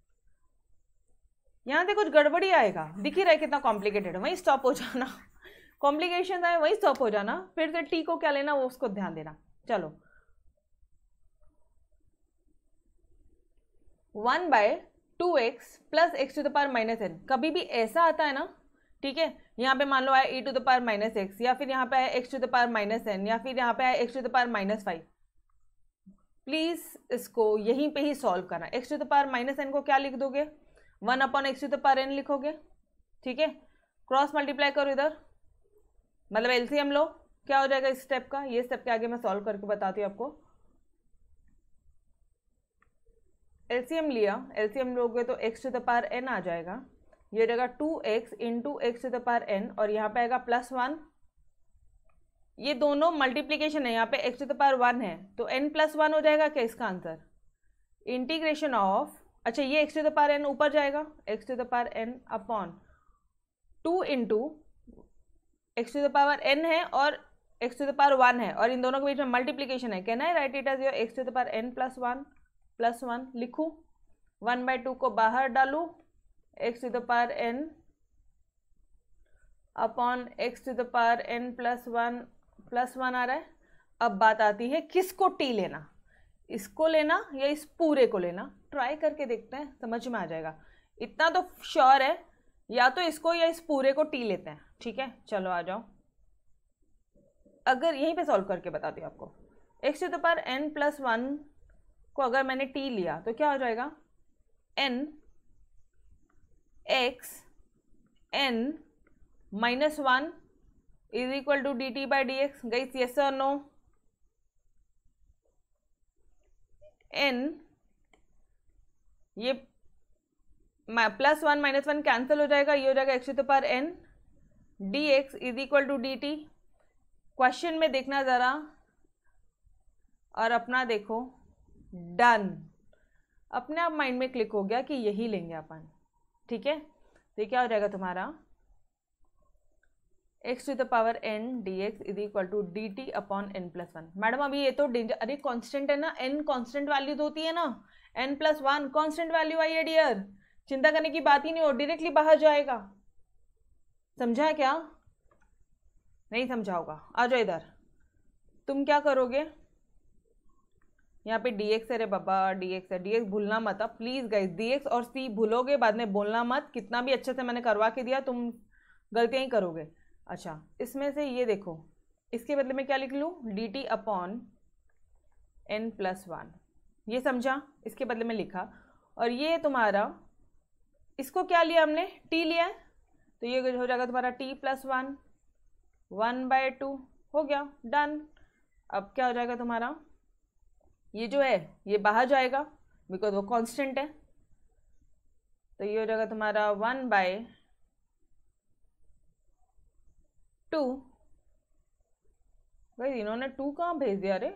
यहाँ से कुछ गड़बड़ी आएगा, दिख ही रहा है कितना कॉम्प्लिकेटेड है, वहीं स्टॉप हो जाना। कॉम्प्लिकेशन आए वहीं स्टॉप हो जाना, फिर से टी को क्या लेना वो उसको ध्यान देना। चलो 1/2x प्लस x⁻−n, कभी भी ऐसा आता है ना, ठीक है, यहाँ पे मान लो आया e⁻−x, या फिर यहाँ पे आया x⁻−n, या फिर यहाँ पे आया x⁻−5, प्लीज इसको यहीं पे ही सॉल्व करना। x⁻−n को क्या लिख दोगे, 1/x⁻n लिखोगे, ठीक है, क्रॉस मल्टीप्लाई करो इधर, मतलब एलसीएम लो, क्या हो जाएगा इस स्टेप का, ये स्टेप के आगे मैं सॉल्व करके बताती हूँ आपको। एलसीएम लिया, एलसीएम लोगे तो x⁻n आ जाएगा, ये हो जाएगा 2x इंटू x⁻n, और यहाँ पे आएगा +1, ये दोनों मल्टीप्लीकेशन है, यहाँ पे x⁻1 है तो n+1 हो जाएगा क्या इसका आंसर, इंटीग्रेशन ऑफ, अच्छा ये x⁻n ऊपर जाएगा, x⁻n अपॉन 2 इंटू x⁻n है और x⁻1 है, और इन दोनों के बीच में मल्टीप्लीकेशन है, can I write it as your x⁻n +1 लिखूँ, 1/2 को बाहर डालूँ, x⁻n अपॉन x⁻n +1 आ रहा है। अब बात आती है किसको t लेना, इसको लेना या इस पूरे को लेना, ट्राई करके देखते हैं, समझ में आ जाएगा। इतना तो श्योर है, या तो इसको या इस पूरे को t लेते हैं, ठीक है। चलो आ जाओ, अगर यहीं पे सॉल्व करके बताती हूँ आपको, x⁻n +1 को अगर मैंने t लिया तो क्या हो जाएगा, n x n -1 is equal to dt/dx। Guys yes और नो, n ये +1 -1 कैंसिल हो जाएगा, ये हो जाएगा x⁻n dx is equal to dt। Question में देखना जरा, और अपना देखो डन, अपने आप माइंड में क्लिक हो गया कि यही लेंगे अपन, ठीक है। तो क्या हो जाएगा तुम्हारा x to the power n dx is equal to D T upon n plus one. Madam अभी ये तो डेंजर, अरे कांस्टेंट है ना, n कांस्टेंट वैल्यू तो होती है ना, n plus one constant value आई है डियर, चिंता करने की बात ही नहीं हो, डायरेक्टली बाहर जाएगा। समझा है क्या? नहीं समझा होगा, आ जाओ इधर। तुम क्या करोगे, यहाँ पे dx है रे बाबा, dx है, dx भूलना मत अब प्लीज गाइस, dx और c भूलोगे बाद में बोलना मत, कितना भी अच्छे से मैंने करवा के दिया तुम गलतियां ही करोगे। अच्छा इसमें से ये देखो, इसके बदले में क्या लिख लूँ, d T upon n plus one, ये समझा, इसके बदले में लिखा। और ये तुम्हारा, इसको क्या लिया हमने, t लिया है, तो ये हो जाएगा तुम्हारा t प्लस वन, 1/2 हो गया, डन। अब क्या हो जाएगा तुम्हारा, ये जो है ये बाहर जाएगा बिकॉज वो कांस्टेंट है, तो ये हो जाएगा तुम्हारा 1/2। भाई इन्होंने 2 कहाँ भेज दिया, अरे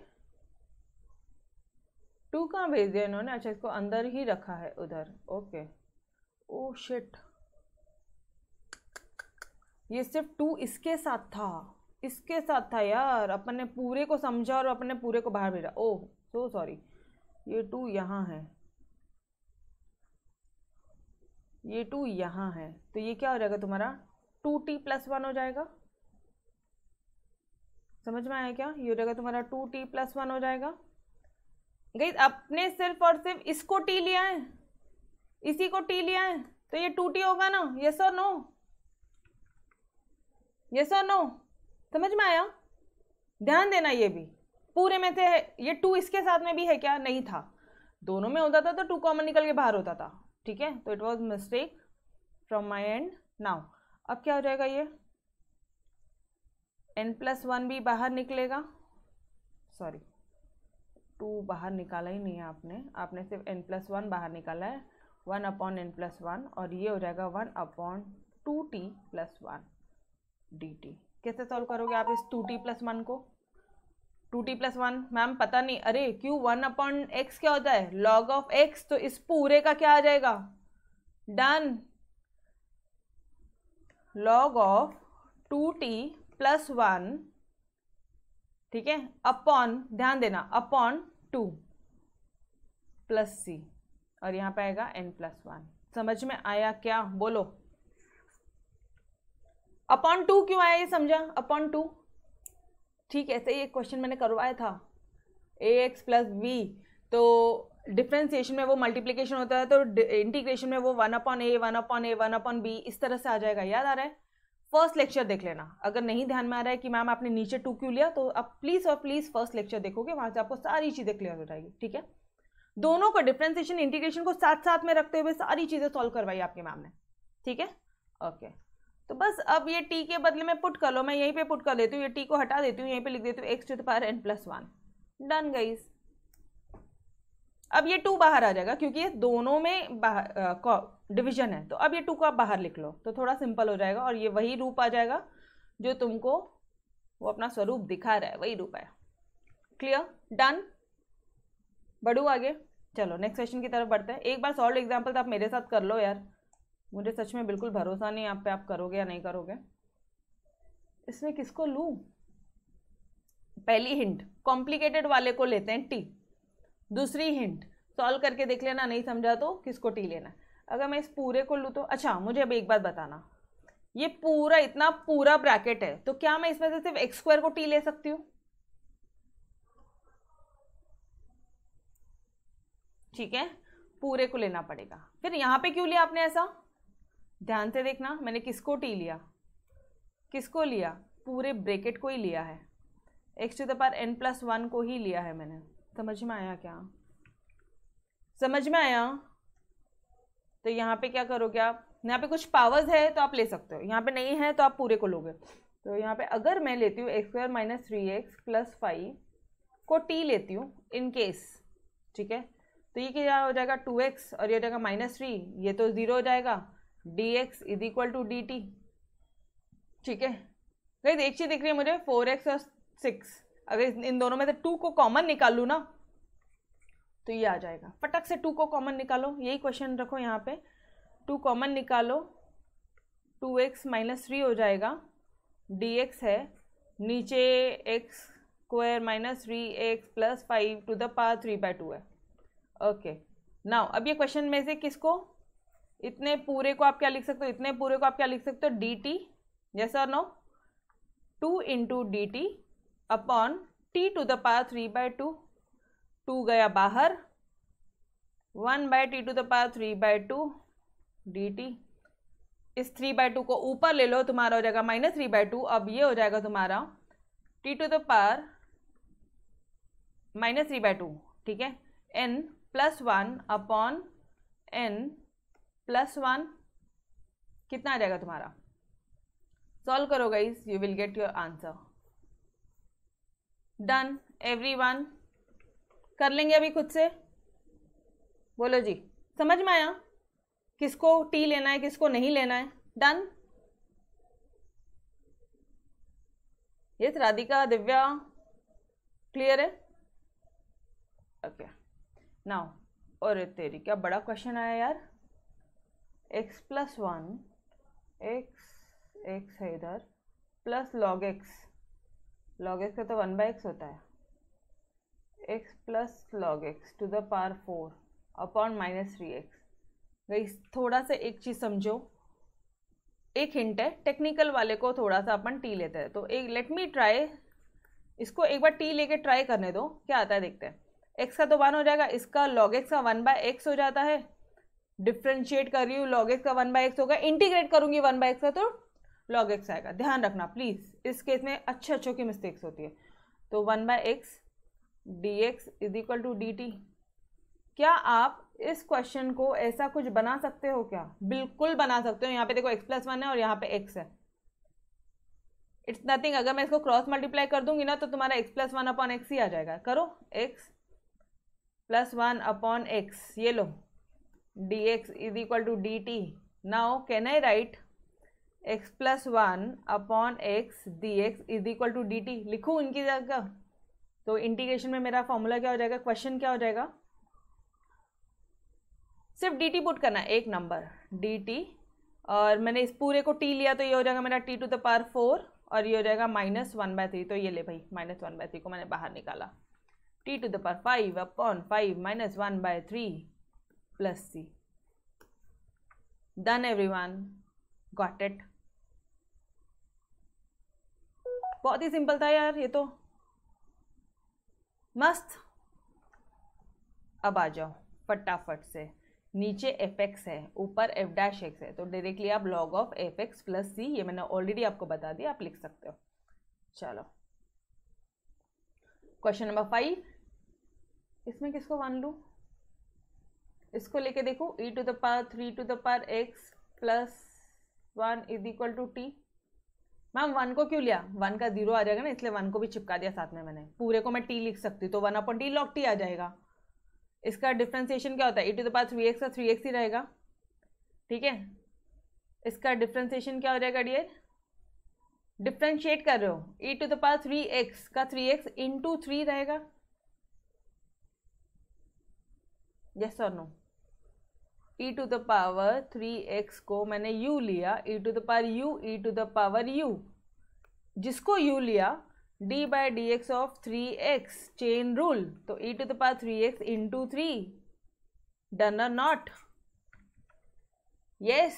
2 कहाँ भेज दिया इन्होंने, अच्छा इसको अंदर ही रखा है उधर, ओके। ओ शिट, ये सिर्फ 2 इसके साथ था, इसके साथ था यार, अपन ने पूरे को समझा और अपन ने पूरे को बाहर भेजा, ओह सो सॉरी। ये 2 यहाँ है, ये 2 यहाँ है, तो ये क्या हो जाएगा तुम्हारा 2t प्लस वन हो जाएगा। समझ में आया क्या, ये हो जाएगा तुम्हारा 2t प्लस वन हो जाएगा। गाइस आपने सिर्फ और सिर्फ इसको t लिया है, इसी को t लिया है, तो ये 2t होगा ना, यस और नो, यस और नो, समझ में आया। ध्यान देना ये भी पूरे में से है, ये 2 इसके साथ में भी है क्या, नहीं था, दोनों में होता था तो 2 कॉमन निकल के बाहर होता था, ठीक है, तो it was mistake from my end. Now अब क्या हो जाएगा, ये n प्लस वन भी बाहर निकलेगा, सॉरी 2 बाहर निकाला ही नहीं है आपने, आपने सिर्फ n प्लस वन बाहर निकाला है, 1 अपॉन n प्लस वन, और ये हो जाएगा 1 upon 2t plus one dt। कैसे सॉल्व करोगे आप इस 2t प्लस वन को, 2t प्लस वन मैम पता नहीं, अरे क्यों, 1 अपॉन x क्या होता है, log ऑफ x, तो इस पूरे का क्या आ जाएगा, done, log of 2t plus one, ठीक है, अपॉन, ध्यान देना, अपॉन 2 प्लस c, और यहां पे आएगा n प्लस वन। समझ में आया क्या, बोलो। अपॉन 2 क्यों आया ये समझा, अपॉन 2, ठीक है, ऐसे ही एक क्वेश्चन मैंने करवाया था, ax प्लस b, तो डिफ्रेंसिएशन में वो मल्टीप्लीकेशन होता है, तो इंटीग्रेशन में वो 1 upon a 1 upon a 1 upon b इस तरह से आ जाएगा, याद आ रहा है। फर्स्ट लेक्चर देख लेना, अगर नहीं ध्यान में आ रहा है कि मैम आपने नीचे 2 क्यों लिया, तो आप प्लीज और प्लीज फर्स्ट लेक्चर देखोगे, वहां से आपको सारी चीजें क्लियर हो जाएगी, ठीक है। दोनों को डिफ्रेंसिएशन इंटीग्रेशन को साथ साथ में रखते हुए सारी चीजें सॉल्व करवाई आपकी मैम ने, ठीक है, ओके। तो बस अब ये t के बदले में पुट कर लो, मैं यहीं पे पुट कर लेती हूँ, ये t को हटा देती हूँ, यहीं पे लिख देती हूँ x to the power n plus one, done guys. अब ये 2 बाहर आ जाएगा क्योंकि ये दोनों में डिवीजन है, तो अब ये 2 को आप बाहर लिख लो तो थोड़ा सिंपल हो जाएगा, और ये वही रूप आ जाएगा जो तुमको वो अपना स्वरूप दिखा रहा है, वही रूप है, क्लियर, डन। बढ़ू आगे, चलो नेक्स्ट क्वेश्चन की तरफ बढ़ते हैं। एक बार सॉल्व एग्जाम्पल तो आप मेरे साथ कर लो यार, मुझे सच में बिल्कुल भरोसा नहीं आप पे, आप करोगे या नहीं करोगे। इसमें किसको लूँ, पहली हिंट कॉम्प्लिकेटेड वाले को लेते हैं t, दूसरी हिंट सॉल्व करके देख लेना, नहीं समझा तो किसको t लेना। अगर मैं इस पूरे को लूँ तो, अच्छा मुझे अब एक बात बताना, ये पूरा इतना पूरा ब्रैकेट है, तो क्या मैं इसमें से सिर्फ x स्क्वायर को t ले सकती हूँ, ठीक है, पूरे को लेना पड़ेगा। फिर यहां पे क्यों लिया आपने ऐसा, ध्यान से देखना, मैंने किसको t लिया, किसको लिया, पूरे ब्रैकेट को ही लिया है, x to the power n plus one को ही लिया है मैंने। समझ में आया क्या, समझ में आया। तो यहाँ पे क्या करोगे आप, यहाँ पे कुछ पावर्स है तो आप ले सकते हो, यहाँ पे नहीं है तो आप पूरे को लोगे। तो यहाँ पे अगर मैं लेती हूँ x square minus 3x plus 5 को t लेती हूँ इन केस, ठीक है, तो ये क्या हो जाएगा 2x, और ये हो जाएगा -3, ये तो 0 हो जाएगा, dx is equal to dt, ठीक है। गाइस एक चीज दिख रही है मुझे, 4x और 6, अगर इन दोनों में से 2 को कॉमन निकाल लूँ ना तो ये आ जाएगा। फटक से 2 को कॉमन निकालो, यही क्वेश्चन रखो यहाँ पे। 2 कॉमन निकालो, 2x माइनस 3 हो जाएगा, dx है, नीचे x square minus 3x plus 5 to the power 3/2 है। ओके, नाउ अब ये क्वेश्चन में से किसको, इतने पूरे को आप क्या लिख सकते हो, इतने पूरे को आप क्या लिख सकते हो, dt, यस और no, 2 into d T upon t to the power 3/2, 2 गया बाहर, 1/t to the power 3/2 dt। इस 3/2 को ऊपर ले लो, तुम्हारा हो जाएगा माइनस 3/2। अब ये हो जाएगा तुम्हारा t to the power minus 3/2, ठीक है, n plus 1 upon n plus 1, कितना आ जाएगा तुम्हारा, सॉल्व करो guys, you will get your answer. Done everyone, कर लेंगे अभी खुद से, बोलो जी, समझ में आया किसको टी लेना है किसको नहीं लेना है? Done. Yes Radhika, Divya, clear है? ओके, नाउ, और तेरी क्या बड़ा क्वेश्चन आया यार, x प्लस 1, x है इधर, plus log x, log x का तो 1/x होता है, x plus log x to the power 4 upon minus 3x। गई थोड़ा सा एक चीज़ समझो, एक हिंट है, टेक्निकल वाले को थोड़ा सा अपन टी लेते हैं, तो एक लेट मी ट्राई, इसको एक बार टी लेके ट्राई करने दो, क्या आता है देखते हैं। x का तो 1 हो जाएगा, इसका log x का 1/x हो जाता है, डिफ्रेंशिएट कर रही हूँ, log x का 1/x होगा, इंटीग्रेट करूंगी 1/x का तो log x आएगा। ध्यान रखना प्लीज, इस केस में अच्छों की मिस्टेक्स होती है। तो 1/x dx is equal to dt। क्या आप इस क्वेश्चन को ऐसा कुछ बना सकते हो क्या? बिल्कुल बना सकते हो। यहाँ पे देखो x प्लस 1 है और यहाँ पे x है, इट्स नथिंग। अगर मैं इसको क्रॉस मल्टीप्लाई कर दूंगी ना तो तुम्हारा x प्लस 1 अपॉन एक्स ही आ जाएगा। करो, x प्लस 1 अपॉन एक्स, ये लो, dx is equal to dt। Now can I write x plus 1 upon x dx is equal to dt? लिखूँ इनकी जगह? तो इंटीग्रेशन में मेरा फॉर्मूला क्या हो जाएगा, क्वेश्चन क्या हो जाएगा, सिर्फ dt पुट करना है, एक नंबर dt, और मैंने इस पूरे को t लिया तो ये हो जाएगा मेरा t टू द पावर 4 और ये हो जाएगा माइनस 1/3। तो ये ले भाई, माइनस 1/3 को मैंने बाहर निकाला, t to the power 5 upon 5 minus 1/3 plus c। Done everyone, got it? बहुत ही सिंपल था यार ये तो, मस्त। अब आ जाओ फटाफट से, नीचे एफ एक्स है, ऊपर एफ डैश एक्स है, तो डायरेक्टली आप log of F x plus c, ये मैंने ऑलरेडी आपको बता दिया, आप लिख सकते हो। चलो क्वेश्चन नंबर 5, इसमें किसको 1 लूँ, इसको लेके देखो, e to the power 3 to the power x plus 1 is equal to t. Ma'am 1 को क्यों लिया, 1 का 0 आ जाएगा ना, इसलिए 1 को भी चिपका दिया साथ में मैंने। पूरे को मैं t लिख सकती हूँ तो 1 अपॉन टी लॉग टी आ जाएगा। इसका डिफ्रेंसिएशन क्या होता है, e to the power 3x का 3x ही रहेगा, ठीक है। इसका डिफ्रेंसिएशन क्या हो जाएगा डियर, डिफ्रेंशिएट कर रहे हो, e to the power 3x का 3x इंटू 3 रहेगा, यस और no. e to the power 3x को मैंने u लिया, e to the power u, e to the power u, जिसको u लिया d by D x of 3x, chain rule, तो e to the power 3x into 3, done और not? Yes,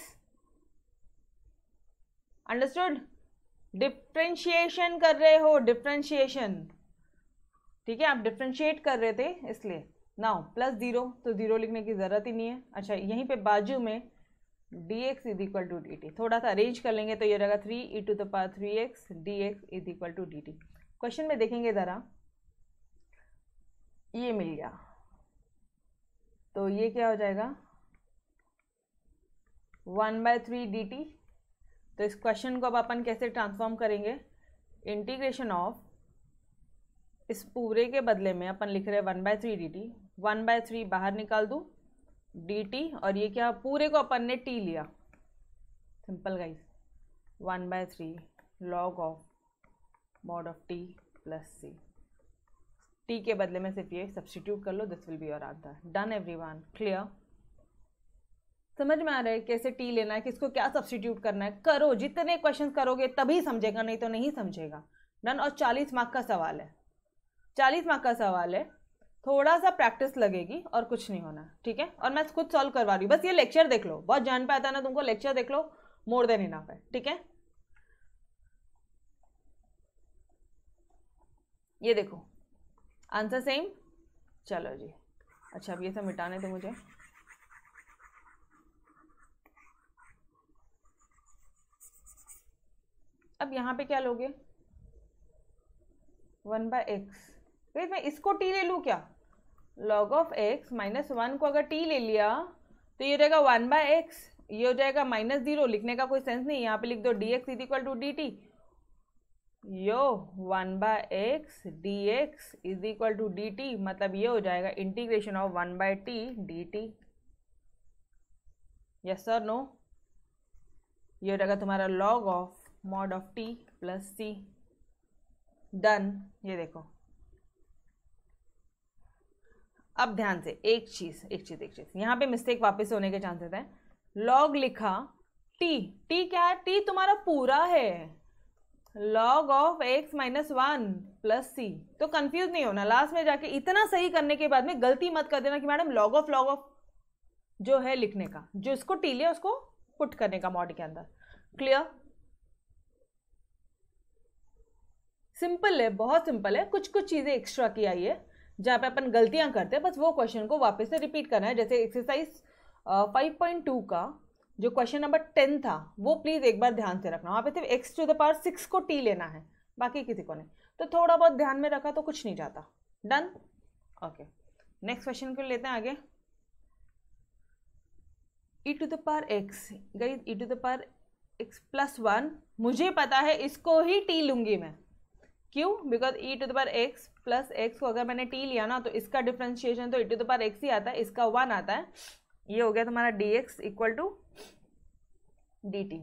understood? Differentiation कर रहे हो, differentiation, ठीक है, आप डिफ्रेंशिएट कर रहे थे इसलिए। नाउ प्लस 0, तो 0 लिखने की जरूरत ही नहीं है। अच्छा, यहीं पे बाजू में dx is equal to dt, थोड़ा सा अरेंज कर लेंगे तो ये रहेगा 3 e to the power 3x dx is equal to dt। Question में देखेंगे ज़रा, ये मिल गया, तो ये क्या हो जाएगा 1/3 dt। तो इस क्वेश्चन को अब अपन कैसे ट्रांसफॉर्म करेंगे, इंटीग्रेशन ऑफ, इस पूरे के बदले में अपन लिख रहे हैं 1/3 dt, 1/3 बाहर निकाल दूँ dt, और ये क्या, पूरे को अपन ने t लिया, simple guys, 1/3 log of mod of t plus c। T के बदले में सिर्फ ये सब्स्टिट्यूट कर लो, this will be your answer. Done everyone, clear? समझ में आ रहा है कैसे टी लेना है, किसको क्या सब्स्टिट्यूट करना है? करो, जितने क्वेश्चन करोगे तभी समझेगा, नहीं तो नहीं समझेगा। डन। और 40 मार्क का सवाल है, 40 मार्क का सवाल है, थोड़ा सा प्रैक्टिस लगेगी और कुछ नहीं होना, ठीक है? और मैं खुद सॉल्व करवा रही हूँ, बस ये लेक्चर देख लो, बहुत जान पे आता है ना तुमको, लेक्चर देख लो, मोर देन इनफ है, ठीक है? ये देखो आंसर सेम। चलो जी, अच्छा अब ये सब मिटाने दो मुझे। अब यहाँ पे क्या लोगे? 1/x। फिर मैं इसको t ले लूँ क्या? log ऑफ x माइनस 1 को अगर t ले लिया तो ये हो जाएगा 1/x, ये हो जाएगा -0, लिखने का कोई सेंस नहीं, यहाँ पे लिख दो dx is equal to dt। यो 1/x dx is equal to dt, मतलब ये हो जाएगा integration of 1/t dt। Yes sir no? ये हो जाएगा तुम्हारा log of mod of t plus c। Done. ये देखो अब ध्यान से एक चीज यहाँ पे मिस्टेक वापस होने के चांसेस हैं। log लिखा, t क्या है? t तुम्हारा पूरा है, log of x minus 1 plus c। तो कंफ्यूज नहीं होना, लास्ट में जाके इतना सही करने के बाद में गलती मत कर देना कि मैडम log ऑफ जो है लिखने का, जो इसको t लिया उसको पुट करने का मॉड के अंदर। क्लियर? सिंपल है, बहुत सिंपल है, कुछ चीजें एक्स्ट्रा की आई है जहाँ पे अपन गलतियां करते हैं, बस वो क्वेश्चन को वापस से रिपीट करना है। जैसे एक्सरसाइज 5.2 का जो क्वेश्चन नंबर 10 था वो प्लीज एक बार ध्यान से रखना, वहाँ पे सिर्फ x⁻6 को t लेना है, बाकी किसी को नहीं। तो थोड़ा बहुत ध्यान में रखा तो कुछ नहीं जाता। डन। ओके, नेक्स्ट क्वेश्चन को लेते हैं आगे। e⁻x गाइस, e⁻x प्लस 1 मुझे पता है, इसको ही t लूंगी मैं। क्यों? बिकॉज e⁻x प्लस x को अगर मैंने t लिया ना तो इसका डिफ्रेंशिएशन तो e⁻x ही आता है, इसका 1 आता है। ये हो गया तुम्हारा dx इक्वल टू dt।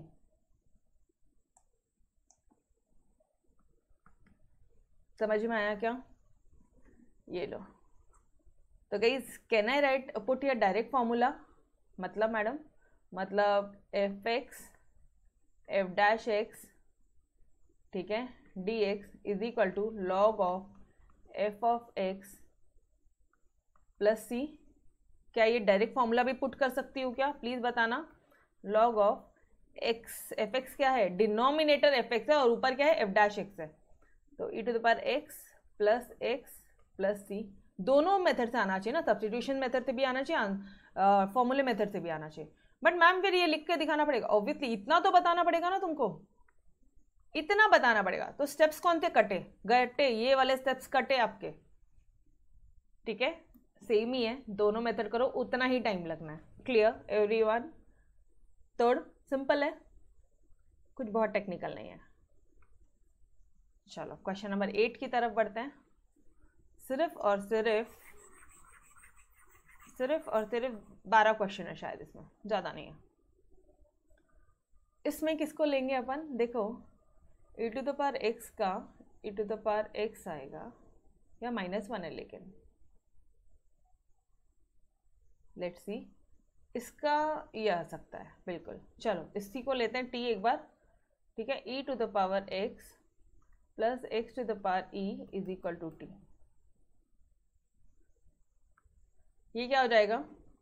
समझ में आया क्या? ये लो। तो guys can I write put here direct formula? मतलब मैडम, मतलब fx f'(x), ठीक है, dx is equal to log of f of x plus c। क्या ये डायरेक्ट फॉर्मूला भी पुट कर सकती हूँ क्या? प्लीज बताना। log ऑफ x, fx क्या है? डिनोमिनेटर fx है और ऊपर क्या है? f'(x) है। तो e⁻x plus x plus c, दोनों मेथड से आना चाहिए ना, सब्स्टिट्यूशन मेथड से भी आना चाहिए, फॉर्मूले मेथड से भी आना चाहिए। बट मैम फिर ये लिख के दिखाना पड़ेगा, ऑब्वियसली इतना तो बताना पड़ेगा ना तुमको, इतना बताना पड़ेगा। तो स्टेप्स कौन से कटे? ये वाले स्टेप्स कटे आपके, ठीक है? सेम ही है, दोनों मेथड करो उतना ही टाइम लगना है। Clear everyone? थर्ड सिंपल है, कुछ बहुत टेक्निकल नहीं है। चलो क्वेश्चन नंबर 8 की तरफ बढ़ते हैं। सिर्फ और सिर्फ 12 क्वेश्चन है शायद, इसमें ज़्यादा नहीं है। इसमें किसको लेंगे अपन? देखो e⁻x का e⁻x आएगा या -1 है, लेकिन लेट्स सी, इसका ये आ सकता है बिल्कुल। चलो इसी को लेते हैं t एक बार, ठीक है, e⁻x plus x⁻e is equal to t। ये क्या हो जाएगा?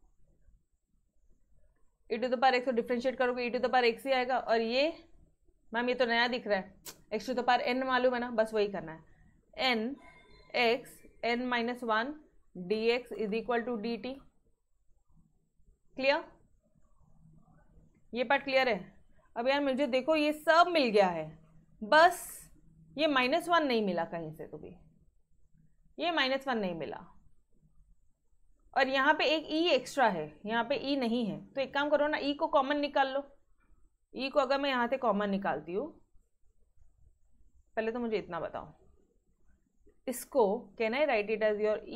e⁻x को डिफ्रेंशिएट करोगे e⁻x ही आएगा, और ये मैम ये तो नया दिख रहा है, x⁻n मालूम है ना, बस वही करना है। n x n-1 dx is equal to dt। Clear? ये पार्ट क्लियर है? अब यार मुझे देखो ये सब मिल गया है, बस ये -1 नहीं मिला कहीं से, तो भी ये -1 नहीं मिला, और यहाँ पे एक e एक्स्ट्रा है, यहाँ पे e नहीं है। तो एक काम करो ना, e को कॉमन निकाल लो। e को अगर मैं यहाँ से कॉमन निकालती हूँ, पहले तो मुझे इतना बताओ, इसको can I write it as your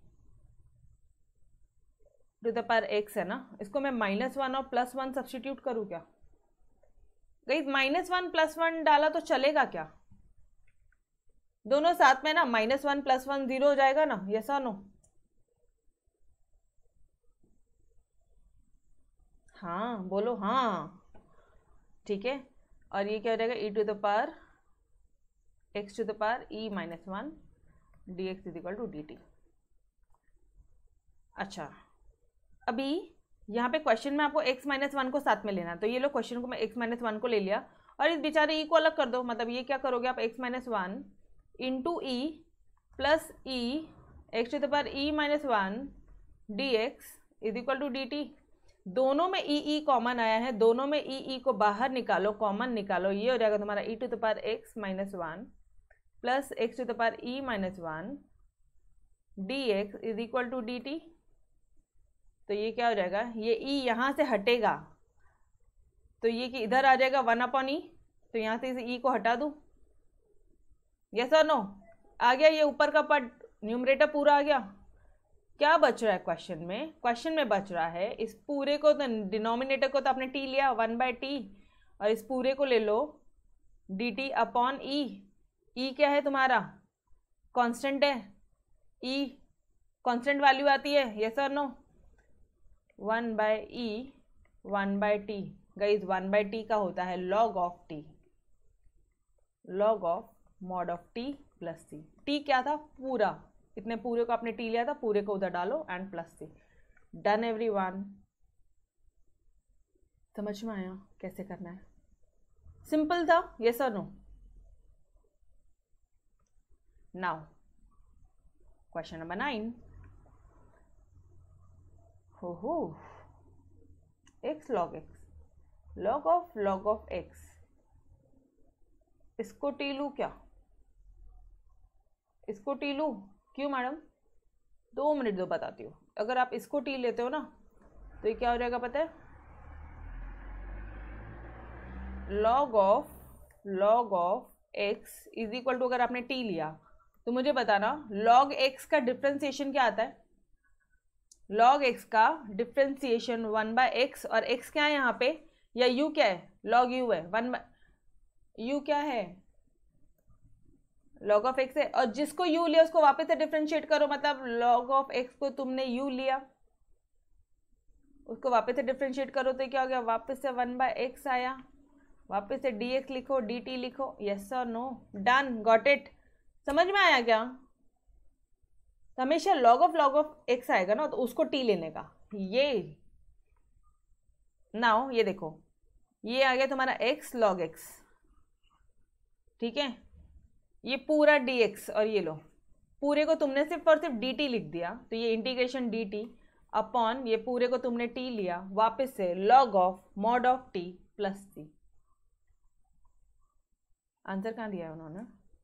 e⁻x है ना, इसको मैं -1 और +1 सब्स्टिट्यूट करूँ क्या? गाइस -1 +1 डाला तो चलेगा क्या? दोनों साथ में ना, -1 + 1 0 हो जाएगा ना, यस और नो? हाँ बोलो हाँ, ठीक है। और ये क्या हो जाएगा, e⁻x⁻e -1 dx = dt। अच्छा, अभी यहाँ पे क्वेश्चन में आपको x - 1 को साथ में लेना, तो ये लो क्वेश्चन को मैं x - 1 को ले लिया और इस बेचारे e को अलग कर दो, मतलब ये क्या करोगे आप, x - 1 into e plus e x⁻e -1 dx = dt। दोनों में ई कॉमन आया है, दोनों में ई को बाहर निकालो, कॉमन निकालो, ये हो जाएगा तुम्हारा e⁻x - 1 plus x⁻e -1 dx = dt। तो ये क्या हो जाएगा, ये e यहाँ से हटेगा तो ये कि इधर आ जाएगा 1/e, तो यहाँ से इस e को हटा दूँ, यस और नो? आ गया ये ऊपर का पार्ट, न्यूमरेटर पूरा आ गया। क्या बच रहा है क्वेश्चन में? क्वेश्चन में बच रहा है इस पूरे को, तो डिनोमिनेटर को तो आपने t लिया 1/t, और इस पूरे को ले लो dt अपॉन e। e क्या है तुम्हारा, कांस्टेंट है, e कांस्टेंट वैल्यू आती है, यस और no? 1/e 1/t guys, 1/t का होता है log of t, log of mod of t plus c। t क्या था, पूरा, इतने पूरे को आपने t लिया था, पूरे को उधर डालो and plus c। Done everyone? समझ में आया कैसे करना है? सिंपल था, यस और नो? Now question number 9। हो x log x, log of x, इसको t लू क्या, इसको t लू? क्यों मैडम? 2 मिनट दो, बताती हूँ। अगर आप इसको t लेते हो ना तो ये क्या हो जाएगा पता है, log of x is equal to, अगर आपने t लिया तो मुझे बताना log x का डिफ्रेंसिएशन क्या आता है। log x का डिफ्रेंसिएशन 1/x, और x क्या है यहाँ पे, या u क्या है, log u है, 1/u क्या है, log ऑफ x है, और जिसको u लिया उसको वापस से डिफ्रेंशिएट करो, मतलब log ऑफ x को तुमने u लिया, उसको वापस से डिफ्रेंशिएट करो तो क्या हो गया, वापस से 1/x आया, वापस से dx लिखो, dt लिखो, यस और नो? Done, got it? समझ में आया क्या? तो हमेशा log ऑफ x आएगा ना, तो उसको t लेने का। ये नाउ ये देखो, ये आ गया तुम्हारा x log x, ठीक है, ये पूरा dx, और ये लो पूरे को तुमने सिर्फ और सिर्फ dt लिख दिया, तो ये इंटीग्रेशन dt अपॉन ये पूरे को तुमने t लिया, वापस से log of mod of t plus c। Answer कहाँ दिया है उन्होंने?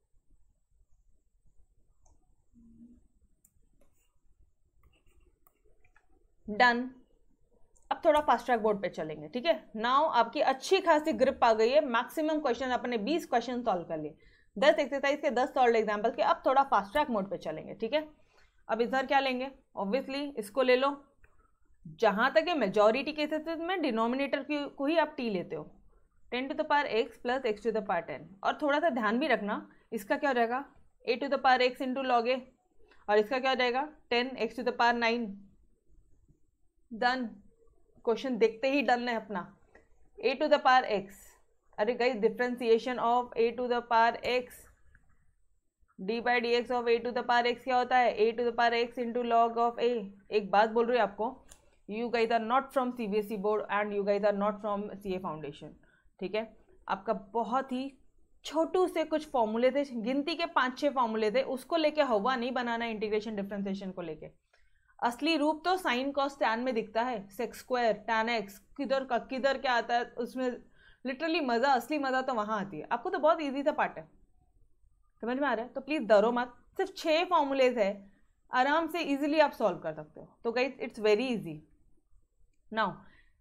डन। अब थोड़ा फास्ट ट्रैक बोर्ड पे चलेंगे, ठीक है। नाउ आपकी अच्छी खासी ग्रिप आ गई है, मैक्सिमम क्वेश्चन अपने 20 क्वेश्चन सॉल्व कर लिए, 10 एक्सरसाइज के 10 सॉल्व एग्जाम्पल के। अब थोड़ा फास्ट ट्रैक मोड पे चलेंगे, ठीक है। अब इधर क्या लेंगे, ऑब्वियसली इसको ले लो। जहां तक है मेजॉरिटी केसेस में डिनोमिनेटर को ही आप टी लेते हो, 10⁻x प्लस x⁻10। और थोड़ा सा ध्यान भी रखना, इसका क्या हो जाएगा a⁻x इंटू लॉग ए, और इसका क्या हो जाएगा 10x⁻9। डन, क्वेश्चन देखते ही डन है अपना। a⁻x, अरे guys differentiation of a⁻x, d/dx of a⁻x क्या होता है, a⁻x into log of a। एक बात बोल रही हूँ आपको, you guys are not from CBSE board and you guys are not from CA foundation, ठीक है। आपका बहुत ही छोटू से कुछ फॉर्मूले थे, गिनती के 5-6 फॉर्मूले थे, उसको लेके हवा नहीं बनाना इंटीग्रेशन डिफरेंशिएशन को लेके। असली रूप तो साइन कॉस टैन में दिखता है, सेक स्क्वायर टैन एक्स, किधर का किधर क्या आता है उसमें, लिटरली मजा, असली मजा तो वहां आती है। आपको तो बहुत इजी सा पार्ट है, समझ में आ रहा है, तो प्लीज डरो मत, सिर्फ 6 फॉर्मूलेज है, आराम से इजीली आप सॉल्व कर सकते हो। तो guys it's very easy. Now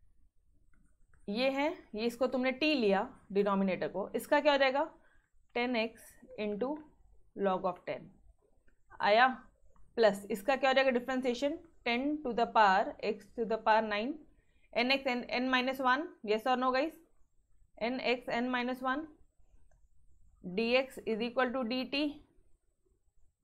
ये है, ये इसको तुमने t लिया डिनोमिनेटर को, इसका क्या हो जाएगा 10x इंटू लॉग ऑफ 10 आया, प्लस इसका क्या हो जाएगा differentiation 10⁻x⁻9 nx n-1, yes और no guys, nx n-1 dx is equal to dt,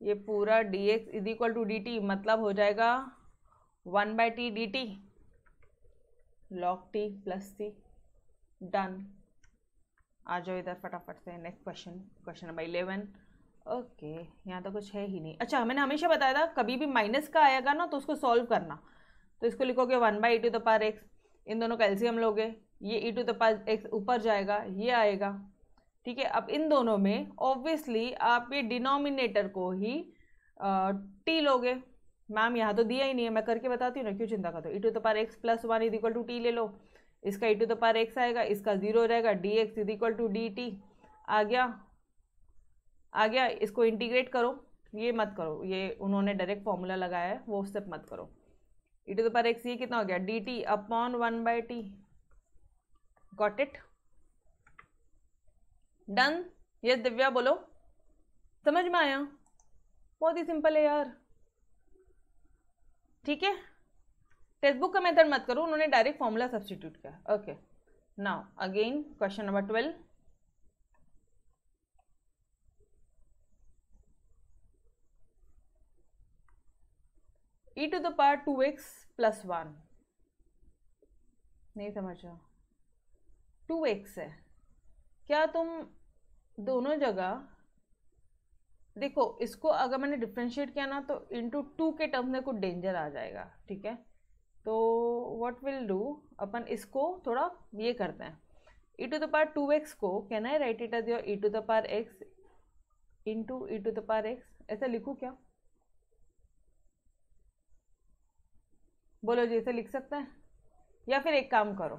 ये पूरा dx is equal to dt, मतलब हो जाएगा 1/t dt log t plus c। Done. आ जाओ इधर फटाफट से next question, question number 11। Okay, यहाँ तो कुछ है ही नहीं। अच्छा, मैंने हमेशा बताया था कभी भी माइनस का आएगा ना तो उसको सॉल्व करना, तो इसको लिखोगे 1/e⁻x, इन दोनों का एलसीएम लोगे, ये e⁻x ऊपर जाएगा, ये आएगा। ठीक है, अब इन दोनों में ऑब्वियसली आप ये डिनोमिनेटर को ही टी लोगे। मैम यहाँ तो दिया ही नहीं है, मैं करके बताती हूँ ना, क्यों चिंता करते हो। e⁻x + 1 is equal to T ले लो, इसका e⁻x आएगा, इसका 0 हो जाएगा, dx is equal to dt आ गया। आ गया, इसको इंटीग्रेट करो, ये मत करो, ये उन्होंने डायरेक्ट फॉर्मूला लगाया है, वो स्टेप मत करो। e⁻x ये कितना हो गया, dt upon 1/t। Got it? Done? Yes Divya बोलो, समझ में आया? बहुत ही सिंपल है यार। ठीक है, टेक्स्ट बुक का मेथड मत करो, उन्होंने डायरेक्ट फॉर्मूला सब्स्टिट्यूट किया। Okay, now again question number 12। e⁻2x + 1 नहीं समझा, 2x है क्या? तुम दोनों जगह देखो, इसको अगर मैंने डिफ्रेंशिएट किया ना तो इंटू 2 के टर्म्स में कुछ डेंजर आ जाएगा। ठीक है, तो व्हाट विल डू, अपन इसको थोड़ा ये करते हैं। e⁻2x को can I write it as your e⁻x into e⁻x, ऐसा लिखूँ क्या? बोलो जी, ऐसे लिख सकते हैं? या फिर एक काम करो,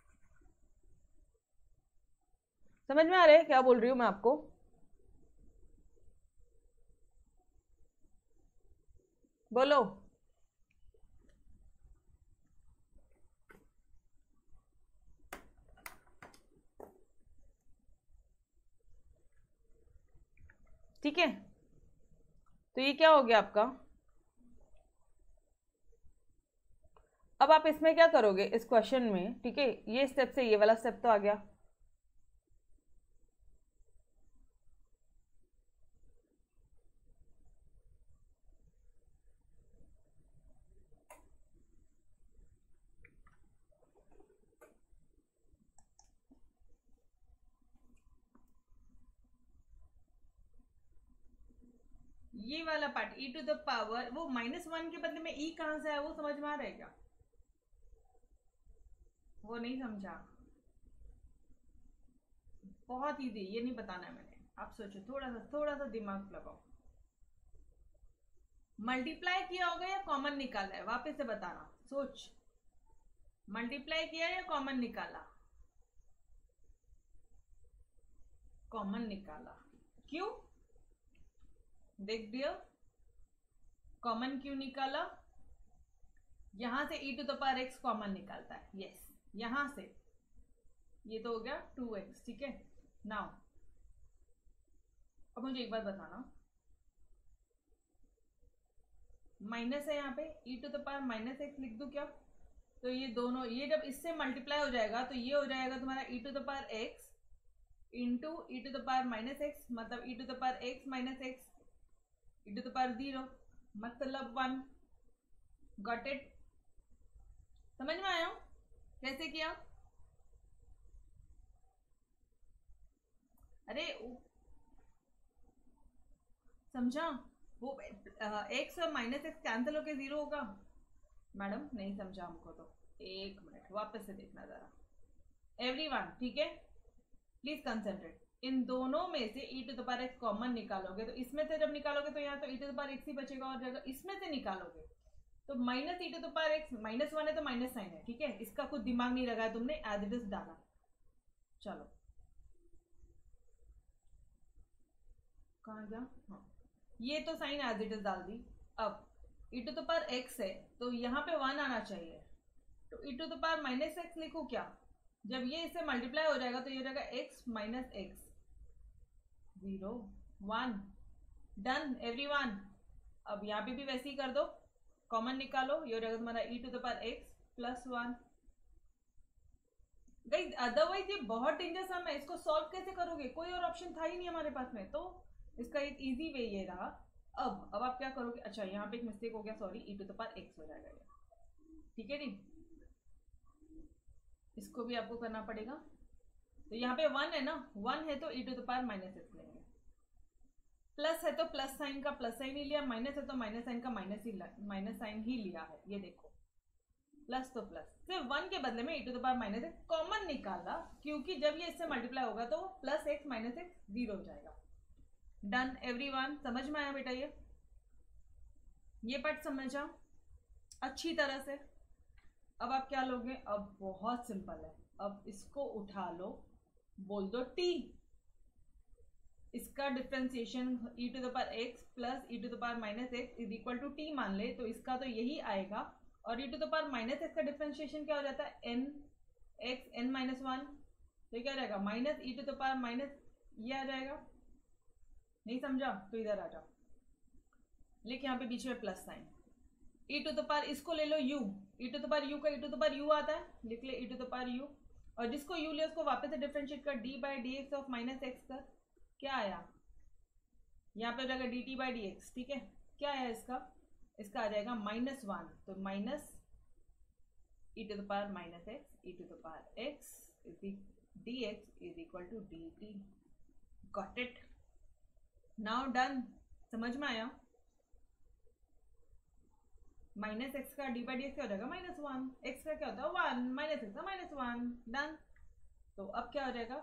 समझ में आ रहा है क्या बोल रही हूँ मैं आपको? बोलो। ठीक है, तो ये क्या हो गया आपका? अब आप इसमें क्या करोगे इस क्वेश्चन में? ठीक है, ये स्टेप से ये वाला स्टेप तो आ गया। ये वाला पार्ट e⁻, वो -1 के बदले में e कहां से आया, वो समझ में आ रहा है क्या? वो नहीं समझा? बहुत इजी, ये नहीं बताना है मैंने। आप सोचो, थोड़ा सा दिमाग लगाओ। मल्टीप्लाई किया होगा या कॉमन निकाला है? वापस से बताना, सोच। मल्टीप्लाई किया या कॉमन निकाला? कॉमन निकाला। क्यों? देख दिया, कॉमन क्यों निकाला? यहां से e⁻x कॉमन निकालता है। यस, यहां से ये तो हो गया 2x। ठीक है, नाउ अब मुझे एक बात बताना, माइनस है यहाँ पे, e⁻−x लिख दूं क्या? तो ये दोनों, ये जब इससे मल्टीप्लाई हो जाएगा तो ये हो जाएगा तुम्हारा e⁻x इंटू e⁻−x, मतलब e⁻x - x e⁻0 मतलब 1। Got it? समझ में आया कैसे किया? अरे समझा? वो x और -x कैंसिल होके 0 होगा। मैडम नहीं समझा हमको तो, एक मिनट वापस से देखना जरा एवरीवन। ठीक है, प्लीज कंसंट्रेट। इन दोनों में से e⁻x कॉमन निकालोगे, तो इसमें से जब निकालोगे तो यहाँ तो e⁻x ही बचेगा, और जब इसमें से निकालोगे तो -e⁻x, -1 है तो माइनस साइन है। ठीक है, इसका कुछ दिमाग नहीं लगाया तुमने, एज इट इज डाला। चलो कहाँ गया? हाँ, ये तो साइन एज इट इज डाल दी। अब e⁻x है तो यहाँ पे 1 आना चाहिए, तो e⁻−x लिखूं क्या? जब ये इससे मल्टीप्लाई हो जाएगा तो ये हो जाएगा x - x 0 1। Done everyone? अब यहाँ पे भी वैसे ही कर दो, कॉमन निकालो, ये हो जाएगा तुम्हारा e⁻x + 1। गाइस अदरवाइज ये बहुत डेंजर सम है, इसको सॉल्व कैसे करोगे? कोई और ऑप्शन था ही नहीं हमारे पास में, तो इसका एक इजी वे ये रहा, अब आप क्या करोगे, अच्छा यहाँ पे एक मिस्टेक हो गया, sorry, e to the power x हो जाएगा ये, ठीक है जी। इसको भी आपको करना पड़ेगा। तो यहाँ पे 1 है ना, 1 है तो e to the power minus x लेंगे, प्लस है तो प्लस साइन का प्लस साइन ही लिया, माइनस है तो माइनस साइन का माइनस साइन ही लिया है। ये देखो, प्लस तो प्लस, सिर्फ 1 के बदले में e to the power minus x common निकाला, क्योंकि जब ये इससे मल्टीप्लाई होगा तो प्लस एक्स माइनस एक्स 0 हो जाएगा। डन एवरीवन, समझ में आया बेटा? ये पार्ट समझा अच्छी तरह से। अब आप क्या लोगे, अब बहुत सिंपल है, अब इसको उठा लो, बोल दो t, इसका differentiation e to the power x plus e to the power minus x is equal to t मान ले, तो इसका तो यही आएगा। और e to the power minus x का डिफ्रेंसिएशन क्या हो जाता है, n x n minus one, तो क्या रहेगा minus e to the power minus, ये आ जाएगा। नहीं समझा तो इधर आ जाओ, लिख यहाँ पे बीच में plus sign, e to the power, इसको ले लो u, e to the power u का e to the power u आता है, लिख ले e to the power u, और जिसको u लिया उसको वापस से डिफरेंशिएट कर, d by D x of minus x कर, क्या आया यहाँ पे हो जाएगा dt बाई डी एक्स, ठीक है। क्या आया इसका आ जाएगा -1, तो minus e to the power minus x e to the power x d x is equal to D t. Got it? Now done, समझ में आया? माइनस एक्स का डी बाई डी एक्स क्या हो जाएगा -1, एक्स का क्या होता है 1, माइनस एक्स का -1, डन। तो अब क्या हो जाएगा,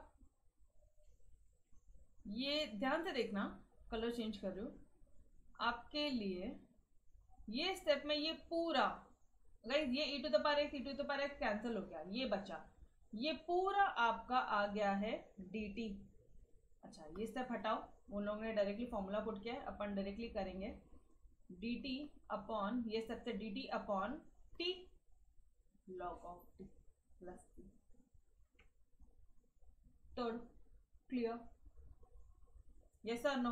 ये ध्यान से देखना, कलर चेंज कर रही हूँ आपके लिए। ये स्टेप में ये पूरा गाइस, ये e to the power x, e to the power x cancel हो गया, ये बचा, ये पूरा आपका आ गया है dt। अच्छा ये स्टेप हटाओ, उन लोगों ने डायरेक्टली फॉर्मूला पुट किया है, अपन डायरेक्टली करेंगे dt अपॉन, ये सबसे dt upon t log of t plus t। तो क्लियर? यस और नो?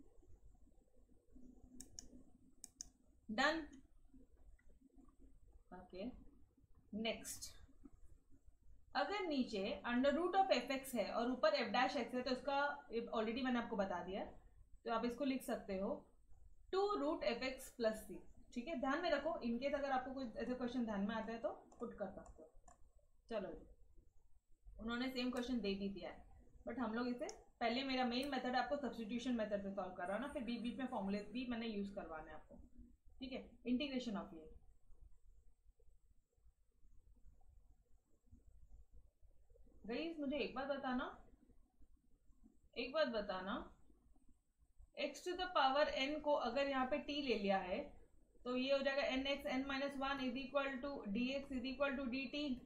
डन। ओके नेक्स्ट, अगर नीचे under root of F x है और ऊपर एफ डैश एक्स है, तो इसका ऑलरेडी मैंने आपको बता दिया, तो आप इसको लिख सकते हो 2 root f x plus c, ठीक है। ध्यान में रखो, इनकेस अगर आपको कोई ऐसे क्वेश्चन ध्यान में आता है तो पुट कर सकते हो। चलो जी, उन्होंने सेम क्वेश्चन दे भी दिया है, बट हम लोग इसे पहले, मेरा मेन मेथड आपको सब्सटीट्यूशन मेथड से सॉल्व करवाना, फिर बीच बीच में फॉर्मूले भी मैंने यूज करवाना है आपको, ठीक है। इंटीग्रेशन ऑफ ये, गाइस मुझे एक बात बताना, x to the power n को अगर यहाँ पे t ले लिया है, तो ये हो जाएगा n x n minus one is equal to d x is equal to D t.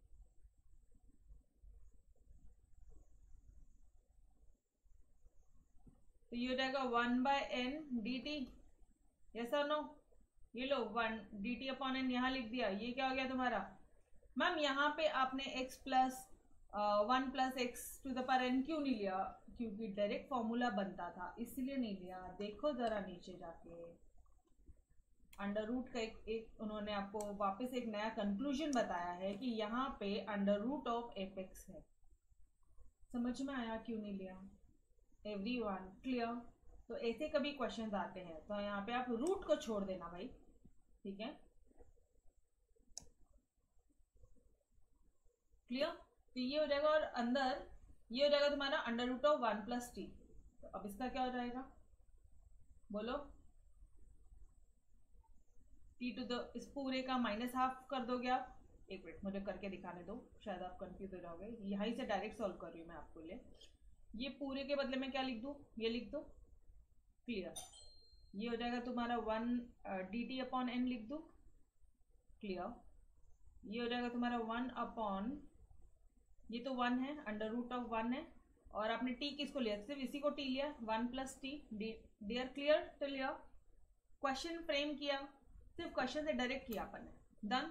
तो ये हो जाएगा 1 by n d t, yes और नो? ये लो 1 डी टी अपॉन एन यहाँ लिख दिया, ये क्या हो गया तुम्हारा मैम? यहाँ पे आपने x plus 1 plus x to the power n क्यों नहीं लिया? क्योंकि डायरेक्ट फॉर्मूला बनता था, इसलिए नहीं लिया। देखो जरा नीचे जाके, अंडर रूट का एक उन्होंने आपको वापस एक नया कंक्लूजन बताया है कि यहाँ पे under root of F x है। समझ में आया क्यों नहीं लिया? Everyone clear? तो ऐसे कभी क्वेश्चंस आते हैं तो यहाँ पे आप रूट को छोड़ देना भाई, ठीक है? क्लियर? तो ये हो जाएगा, और अंदर ये हो जाएगा तुम्हारा under root of 1 plus t. तो अब इसका क्या हो जाएगा बोलो? टी टू द, इस पूरे का माइनस हाफ कर दोगे आप। एक मिनट मुझे करके दिखाने दो, शायद आप कंफ्यूज हो जाओगे। यहीं से डायरेक्ट सॉल्व कर रही हूँ मैं आपको लिए। ये पूरे के बदले में क्या लिख दूँ? ये लिख दो। क्लियर? ये हो जाएगा तुम्हारा 1 डी टी अपॉन एन लिख दो। क्लियर? ये हो जाएगा तुम्हारा 1 अपॉन, ये तो 1 है, अंडर रूट ऑफ 1 है, और आपने टी किसको लिया? सिर्फ इसी को टी लिया, 1 plus t. Dear clear? Clear? Question frame किया, सिर्फ क्वेश्चन से डायरेक्ट किया अपन ने। डन?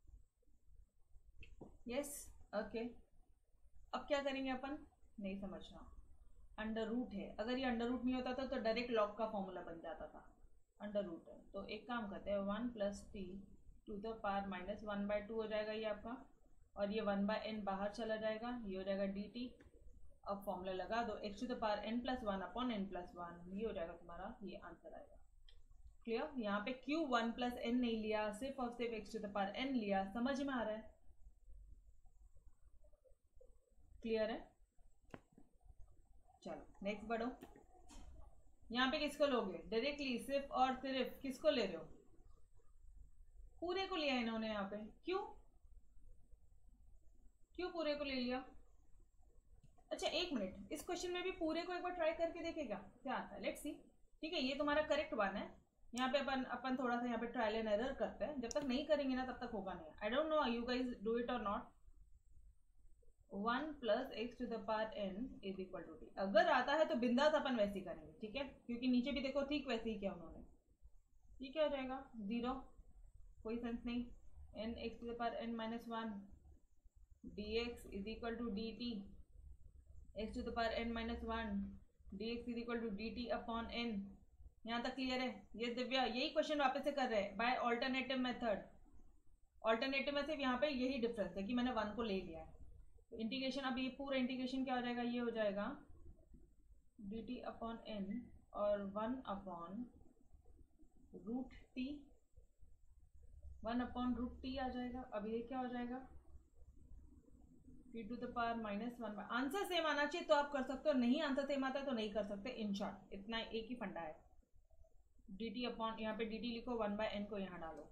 यस? ओके। अब क्या करेंगे अपन? नहीं समझना, अंडर रूट है, अगर ये अंडर रूट नहीं होता था तो डायरेक्ट लॉग का फॉर्मूला बन जाता था। अंडर रूट है तो एक काम करते हैं, 1 plus t to the power minus 1 by 2 हो जाएगा ये आपका, और ये 1 बाय एन बाहर चला जाएगा, ये हो जाएगा डी टी। अब फॉर्मूला लगा दो, x to the power n plus one upon n plus one, ये हो जाएगा तुम्हारा, ये आंसर आएगा। क्लियर? यहाँ पे क्यू 1 प्लस एन नहीं लिया, सिर्फ और सिर्फ x to the power n लिया। समझ में आ रहा है? क्लियर है? चलो नेक्स्ट बढ़ो। यहाँ पे किसको लोगे? डायरेक्टली सिर्फ और सिर्फ किसको ले रहे हो? पूरे को लिया इन्होंने यहाँ पे। क्यों पूरे को ले लिया? अच्छा एक मिनट, इस क्वेश्चन में भी पूरे को एक बार ट्राई करके देखेगा क्या आता है। Let's see. ठीक है, ये तुम्हारा करेक्ट वन है। यहाँ पे अपन थोड़ा सा यहाँ पे ट्रायल एंड एरर करते हैं। जब तक नहीं करेंगे ना तब तक होगा नहीं। I don't know you guys do it और not. 1 plus x to the power n is equal to t. अगर आता है तो बिंदास अपन वैसे ही करेंगे। ठीक है, क्योंकि नीचे भी देखो ठीक वैसे ही किया उन्होंने। ये क्या हो जाएगा? 0, कोई सेंस नहीं। N x to the power n minus 1 dx is equal to D t x to the power n minus 1 dx is equal to D T upon n. यहाँ तक क्लियर है? ये दिव्या यही क्वेश्चन वापस से कर रहे हैं बाय ऑल्टरनेटिव मेथड। ऑल्टरनेटिव में सिर्फ यहाँ पे यही डिफरेंस है कि मैंने 1 को ले लिया है। तो इंटीग्रेशन, अब ये पूरा इंटीग्रेशन क्या हो जाएगा? ये हो जाएगा डी टी अपॉन एन और 1 upon root t, 1 upon root t आ जाएगा। अब ये क्या हो जाएगा? T to the power minus 1। Answer same आना चाहिए तो आप कर सकते हो, नहीं आंसर सेम आता है तो नहीं कर सकते। इन शॉर्ट इतना एक ही फंडा है। डी टी अपॉन, यहाँ पे डी टी लिखो, 1 बाय एन को यहाँ डालो।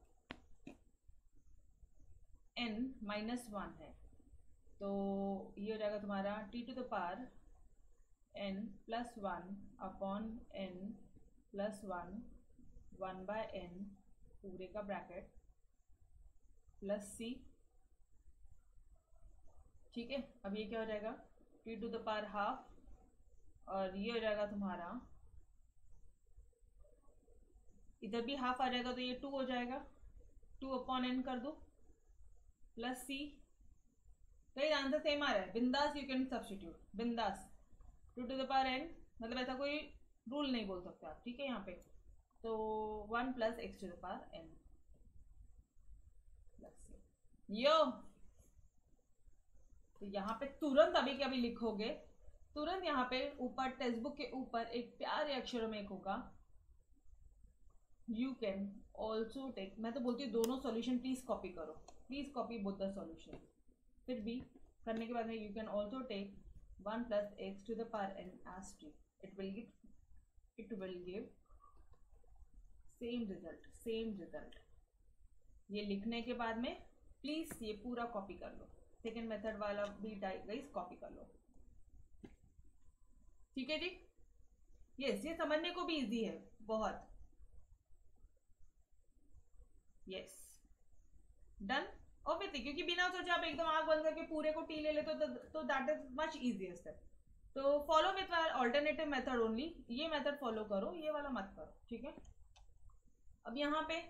एन माइनस 1 है तो ये हो जाएगा तुम्हारा t to the power n plus 1 upon n plus 1 by n पूरे का ब्रैकेट प्लस सी। ठीक है, अब ये क्या हो जाएगा? T to the power half और ये हो जाएगा तुम्हारा, इधर भी हाफ आ जाएगा तो ये 2 हो जाएगा। 2 अपॉन एन कर दो प्लस सी। कहीं आंसर सेम आ रहा है, बिंदास यू कैन सब्स्टिट्यूट, बिंदास। 2 टू द पावर एन, मतलब ऐसा कोई रूल नहीं बोल सकते आप। ठीक है, यहाँ पे तो 1 plus x to the power n plus सी। यो तो यहाँ पे तुरंत अभी के अभी लिखोगे, तुरंत यहाँ पे ऊपर टेक्स्ट बुक के ऊपर एक प्यारे अक्षरों में एक होगा, यू कैन ऑल्सो टेक। मैं तो बोलती हूँ दोनों सॉल्यूशन प्लीज कॉपी करो, please copy both the solution. फिर भी करने के बाद में you can also take 1 plus x to the power n as t. It will give same result. ये लिखने के बाद में प्लीज ये पूरा कॉपी कर लो। सेकेंड मेथड वाला भी गाइस कॉपी कर लो। ठीक है जी? यस, ये समझने को भी इजी है बहुत। Yes done. ऑब्वियसली क्योंकि बिना सोचे आप एकदम आंख बंद करके पूरे को टी ले लेते तो that is much easier step. तो follow with alternative method only. ये मेथड फॉलो करो, ये वाला मत करो। ठीक है, अब यहाँ पे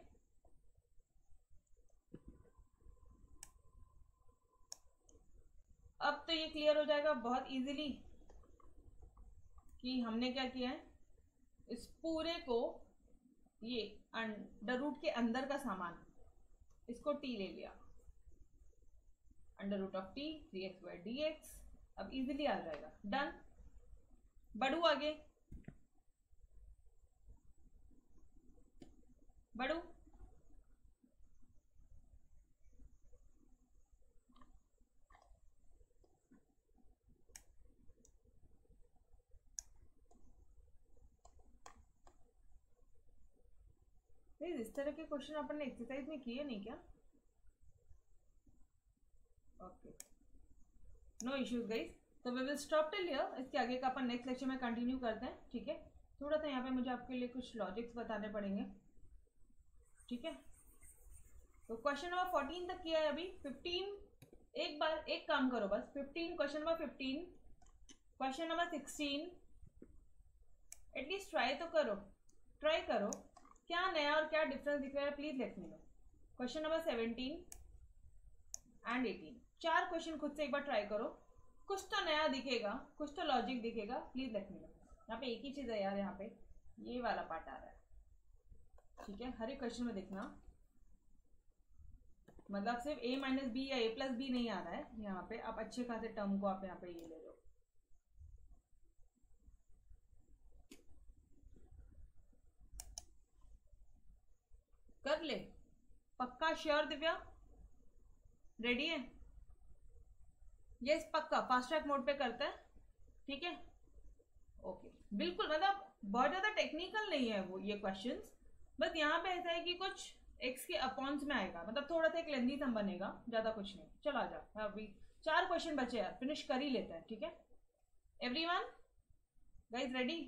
अब तो ये क्लियर हो जाएगा बहुत इजीली कि हमने क्या किया है। इस पूरे को, ये अंडर रूट के अंदर का सामान, इसको टी ले लिया, under root of t 3x by D x. अब इजीली आ जाएगा। डन। बढ़ू आगे, बढ़ू। इस तरह के क्वेश्चन अपन ने एक्सरसाइज में किए नहीं क्या? Okay, no issues guys. तो we will stop till here. इसके आगे का अपन नेक्स्ट लेक्चर में कंटिन्यू करते हैं। ठीक है, थोड़ा सा यहाँ पे मुझे आपके लिए कुछ लॉजिक्स बताने पड़ेंगे। ठीक है, तो क्वेश्चन नंबर 14 तक किया है अभी। 15 एक बार एक काम करो बस, 15 question number 15, question number 16 at least try तो करो, ट्राई करो। क्या नया और क्या डिफरेंस दिख रहा है please let me know. Question number 17 and 18, 4 question खुद से एक बार ट्राई करो। कुछ तो नया दिखेगा, कुछ तो लॉजिक दिखेगा, प्लीज लेट मी नो। यहाँ पे एक ही चीज है यार, यहाँ पे ये वाला पार्ट आ रहा है। ठीक है, हर एक क्वेश्चन में देखना, मतलब सिर्फ a माइनस बी या a प्लस बी नहीं आ रहा है यहाँ पे। आप अच्छे खासे टर्म को आप यहाँ पे ये ले लो। कर ले, पक्का श्योर दिव्या, रेडी है? यस पक्का, फास्ट ट्रैक मोड पे करता है, ठीक है ओके बिल्कुल, मतलब बहुत ज्यादा टेक्निकल नहीं है वो ये क्वेश्चंस, बस यहाँ पे ऐसा है कि कुछ एक्स के अपॉन्स में आएगा, मतलब थोड़ा सा एक लेंदी सम बनेगा, ज्यादा कुछ नहीं। चलो आ जा, अभी 4 क्वेश्चन बचे यार, फिनिश कर ही लेते हैं, ठीक है एवरीवन, गाइस रेडी?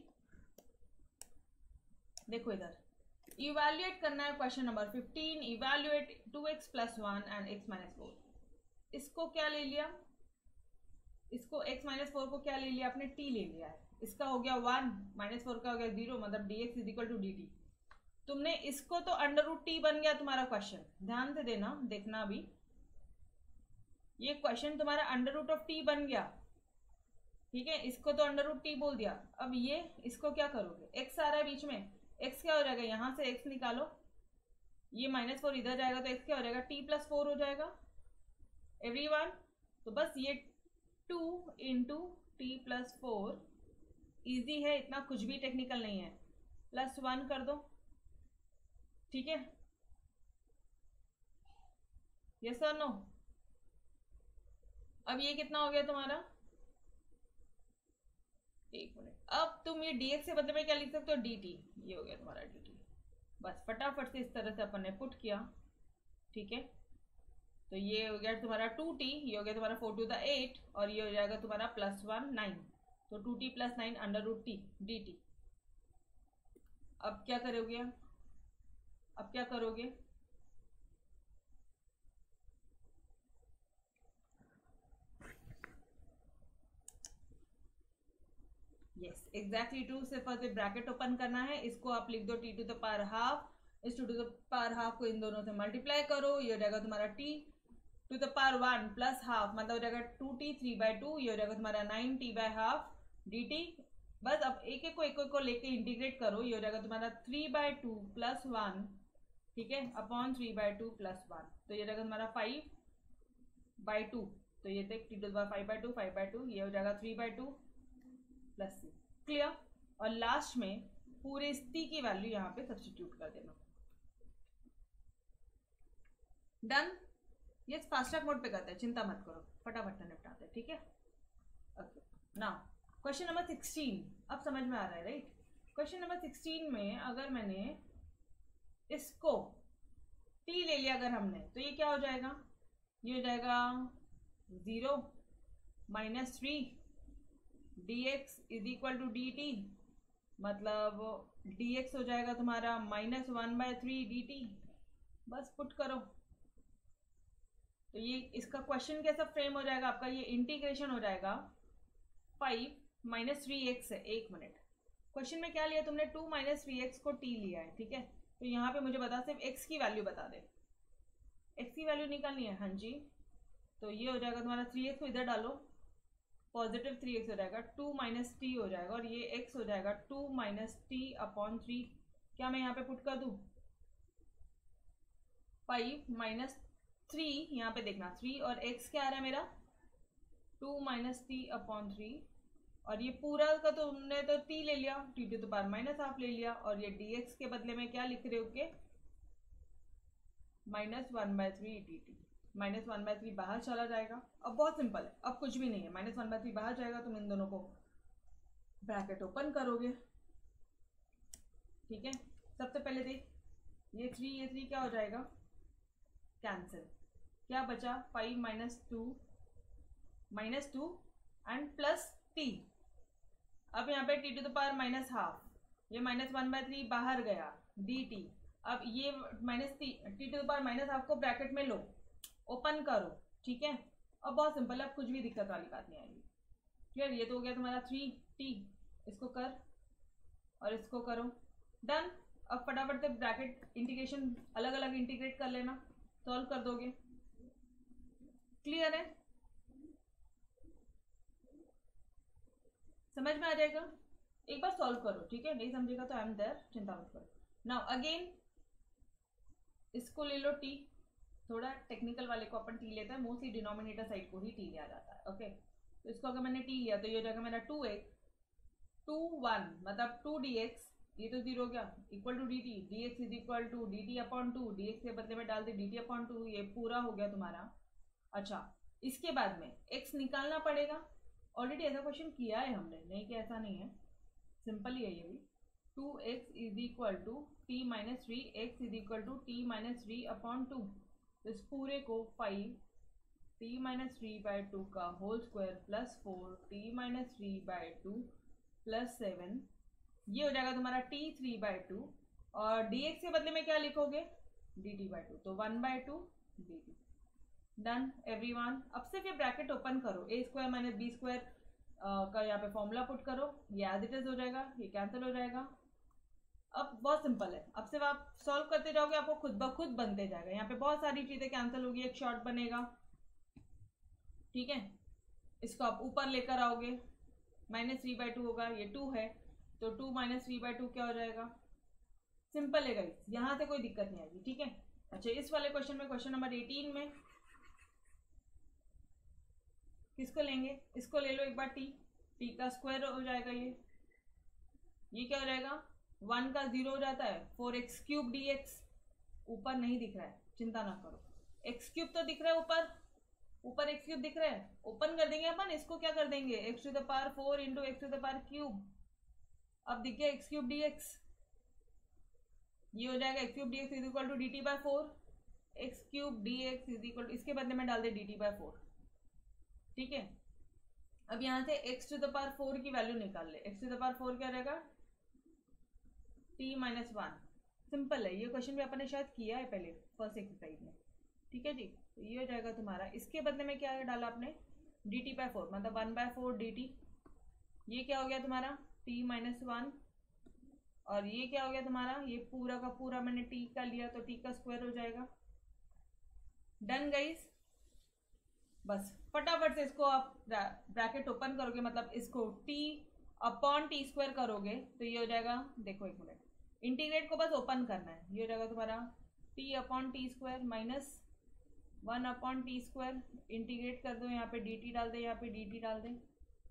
देखो इधर इवैल्यूएट करना है question number 15, evaluate 2x + 1 and x - 4। इसको क्या ले लिया, इसको x - 4 को क्या ले लिया आपने, t ले लिया है, इसका हो गया 1 -4 का हो गया 0, मतलब dx = dt। तुमने इसको तो √t बन गया तुम्हारा क्वेश्चन, ध्यान से देना, देखना अभी, ये क्वेश्चन तुम्हारा √t बन गया, ठीक है, इसको तो √t बोल दिया। अब ये इसको क्या करोगे, x आ रहा है बीच में, x क्या हो जाएगा, यहां से x निकालो, ये -4 इधर जाएगा तो x क्या हो जाएगा, t + 4 हो जाएगा एवरीवन। तो बस ये 2 × t + 4, इजी है, इतना कुछ भी टेक्निकल नहीं है, +1 कर दो, ठीक है, यस और नो? अब ये कितना हो गया तुम्हारा, एक मिनट, अब तुम ये dx के बदले में क्या लिख सकते हो, dt, ये हो गया तुम्हारा dt। बस फटाफट से इस तरह से अपन ने पुट किया, ठीक है, तो ये हो गया तुम्हारा 2t, ये हो गया तुम्हारा 4 to the 8, और ये हो जाएगा तुम्हारा +1 9, तो 2t + 9 √t dt। अब क्या करोगे, अब क्या करोगे, यस एग्जैक्टली ट्रू, सिर्फ ब्रैकेट ओपन करना है, इसको आप लिख दो t to the power half, इस t to the power half को इन दोनों से मल्टीप्लाई करो, ये हो जाएगा तुम्हारा t to the power 1 + half, मतलब हो जाएगा 2t 3/2, ये हो जाएगा तुम्हारा 9t/2 dt। बस अब एक एक को लेके इंटीग्रेट करो, ये हो जाएगा तुम्हारा 3/2 + 1, ठीक है, अपॉन 3/2 + 1, तो ये हो जाएगा तुम्हारा 5/2, तो ये देख t to the power 5/2, ये हो जाएगा 3/2 + c, क्लियर। और लास्ट में पूरे इस t की वैल्यू यहाँ पे सब्स्टिट्यूट कर देना, डन। ये फास्ट ट्रैक मोड पे करते हैं, चिंता मत करो, फटाफट निपटाते हैं, ठीक है ओके। नाउ क्वेश्चन नंबर 16, अब समझ में आ रहा है राइट? क्वेश्चन नंबर 16 में अगर मैंने इसको t ले लिया अगर हमने, तो ये क्या हो जाएगा, ये हो जाएगा 0 - 3 dx = dt, मतलब dx हो जाएगा तुम्हारा -1/3 dt। बस पुट करो, तो ये इसका क्वेश्चन कैसा फ्रेम हो जाएगा आपका, ये इंटीग्रेशन हो जाएगा 5 - 3x है, एक मिनट, क्वेश्चन में क्या लिया तुमने, 2 - 3x को t लिया है, ठीक है, तो यहाँ पे मुझे बता, सिर्फ x की वैल्यू बता दे, x की वैल्यू निकालनी है, हाँ जी, तो ये हो जाएगा तुम्हारा 3x को इधर डालो, पॉजिटिव 3x हो जाएगा, 2 - t हो जाएगा, और ये x हो जाएगा 2 - t/3, क्या मैं यहाँ पे पुट कर दूँ, 5 - 3, यहाँ पे देखना 3 और x क्या आ रहा है मेरा, 2 - t/3, और ये पूरा का तो तुमने तो t ले लिया, t to the power -1/2 ले लिया, और ये dx के बदले में क्या लिख रहे हो के, -1/3 dt, -1/3 बाहर चला जाएगा, अब बहुत सिंपल है, अब कुछ भी नहीं है, -1/3 बाहर जाएगा, तुम इन दोनों को ब्रैकेट ओपन करोगे, ठीक है, सबसे पहले देख ये 3 क्या हो जाएगा, कैंसिल, क्या बचा, 5 - 2 एंड प्लस t, अब यहाँ पे t to the power -1/2, ये -1/3 बाहर गया dt, अब ये t to the power -1/2 को ब्रैकेट में लो, ओपन करो, ठीक है, अब बहुत सिंपल है, अब कुछ भी दिक्कत वाली बात नहीं आएगी, क्लियर। ये तो हो गया तुम्हारा 3t, इसको कर और इसको करो, डन। अब फटाफट से ब्रैकेट इंटीग्रेशन अलग अलग इंटीग्रेट कर लेना, सॉल्व कर दोगे, क्लियर है, समझ में आ जाएगा, एक बार सॉल्व करो, ठीक है, नहीं समझेगा तो आई एम देयर, चिंता मत करो। नाउ अगेन इसको ले लो t, थोड़ा टेक्निकल वाले को अपन t लेते हैं, मोस्टली डिनोमिनेटर साइड को ही t लिया जाता है, ओके, तो इसको अगर मैंने t लिया तो ये हो जाएगा मेरा 2 1, मतलब 2 dx ये तो 0 हो गया, equal to dt, dx is equal to dt upon 2, dx के बदले में डाल दे dt अपॉन 2, ये पूरा हो गया तुम्हारा। अच्छा, इसके बाद में x निकालना पड़ेगा। ऑलरेडी ऐसा क्वेश्चन किया है हमने, नहीं कि ऐसा नहीं है, सिंपल ही है ये भी। 2x is equal to t minus 3, x is equal to t minus 3 upon 2। इस पूरे को 5 t माइनस 3/2 का whole square plus 4 t minus 3/2 plus 7, ये हो जाएगा तुम्हारा t 3/2, और dx के बदले में क्या लिखोगे, dt/2, तो 1/2 dt। Done everyone. अब सिर्फ ये ब्रैकेट ओपन करो, a square minus B square का यहाँ पे फॉर्मूला पुट करो, ये एज इट इज हो जाएगा, ये कैंसिल हो जाएगा। अब बहुत सिंपल है, अब सिर्फ आप सॉल्व करते जाओगे, आपको खुद ब खुद बनते जाएगा। यहाँ पे बहुत सारी चीजें कैंसिल होगी, एक शॉर्ट बनेगा, ठीक है। इसको आप ऊपर लेकर आओगे, -3/2 होगा, ये 2 है तो 2 माइनस 3/2 क्या हो जाएगा, सिंपल है गाइस, यहाँ से कोई दिक्कत नहीं आएगी, ठीक है। अच्छा, इस वाले क्वेश्चन में, क्वेश्चन नंबर 18 में किसको लेंगे, इसको ले लो एक बार, t का स्क्वायर हो जाएगा, ये क्या हो जाएगा, 1 का 0 हो जाता है, 4x³ dx, ऊपर नहीं दिख रहा है, चिंता ना करो, x³ तो दिख रहा है ऊपर x³ दिख रहा है, ओपन कर देंगे अपन, इसको क्या कर देंगे, x⁴ इंटू x⁴, अब दिख गया x³ dx, ये हो जाएगा x³ dx is equal to dt/4, x³ dx is equal to, इसके बदले में डाल दे dt/4, ठीक है। अब यहां से x⁴ की वैल्यू निकाल ले, x⁴ क्या रहेगा, t माइनस 1, सिंपल है, ये क्वेश्चन भी अपन ने शायद किया है पहले फर्स्ट एक्सरसाइज में, ठीक है जी। तो ये हो जाएगा तुम्हारा, इसके बदले में क्या डाला आपने, dt/4, मतलब 1/4 dt, ये क्या हो गया तुम्हारा t माइनस 1, और ये क्या हो गया तुम्हारा, ये पूरा का पूरा मैंने t का लिया तो t का स्क्वायर हो जाएगा। डन गाइस, बस फटाफट से इसको आप ब्रैकेट ओपन करोगे, मतलब इसको t अपॉन टी स्क्वायर करोगे तो ये हो जाएगा, देखो एक मिनट, इंटीग्रेट को बस ओपन करना है, ये हो जाएगा तुम्हारा t upon T square minus 1 upon T square, integrate कर दो, यहाँ पे dt डाल दे, यहाँ पे dt डाल दे,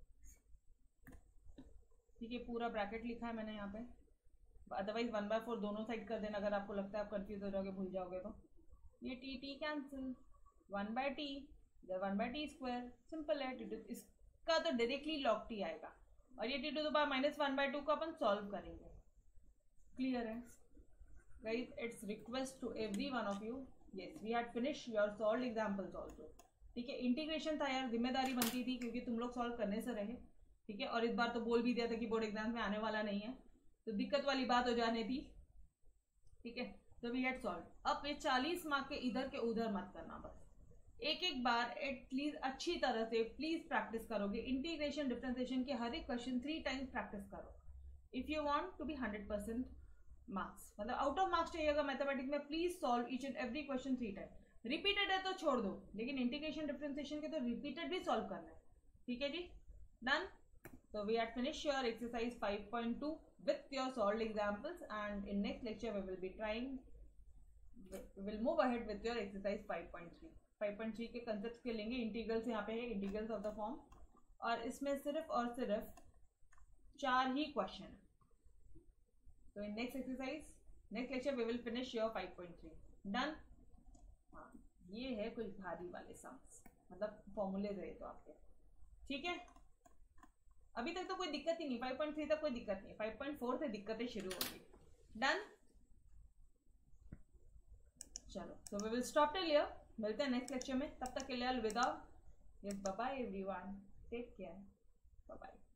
ठीक है। पूरा ब्रैकेट लिखा है मैंने यहाँ पे, अदरवाइज 1/4 दोनों साइड कर देना, अगर आपको लगता है आप कंफ्यूज हो जाओगे, भूल जाओगे तो। ये t कैंसिल, 1/t इधर 1/t स्क्वायर, सिंपल है। इसका तो डायरेक्टली log t आएगा, और ये t टू द पावर -1/2 को अपन सॉल्व करेंगे, क्लियर है guys. It's request to every one of you, yes we had finish your solve examples also, ठीक है। इंटीग्रेशन था यार, जिम्मेदारी बनती थी क्योंकि तुम लोग सॉल्व करने से रहे, ठीक है। और इस बार तो बोल भी दिया था कि बोर्ड एग्जाम में आने वाला नहीं है, तो दिक्कत वाली बात हो जाने थी, ठीक है। तो वी हैड सॉल्व। अब ये 40 मार्क के इधर के उधर मत करना, बस एक एक बार एटलीस्ट अच्छी तरह से प्लीज प्रैक्टिस करोगे। इंटीग्रेशन डिफरेंशिएशन के हर एक क्वेश्चन 3 टाइम्स प्रैक्टिस करो if you want to be 100% marks, मतलब आउट ऑफ मार्क्स चाहिएगा मैथमेटिक्स में, please solve each and every question 3 time. Repeated है तो छोड़ दो, लेकिन इंटीग्रेशन डिफरेंशिएशन के तो रिपीटेड भी सॉल्व करना है, ठीक है जी। Done. So we had finished your exercise 5.2 with your solved examples, and in next lecture we will be trying, we will move ahead with your exercise 5.3. 5.3 के concepts के लेंगे, इंटीग्रल्स यहाँ पे है, इंटीग्रल्स ऑफ द फॉर्म, और इसमें सिर्फ और सिर्फ 4 ही क्वेश्चन। तो in next exercise, next lecture we will finish your 5.3। Done. हाँ, ये है कुछ भारी वाले सम्स, मतलब फॉर्मूले रहे तो आपके, ठीक है। अभी तक तो कोई दिक्कत ही नहीं, 5.3 तक कोई दिक्कत नहीं, 5.4 से दिक्कतें शुरू होंगी। डन। चलो, so we will stop till here, मिलते हैं नेक्स्ट लेक्चर में, तब तक के लिए अलविदा, yes bye bye everyone, take care, bye bye.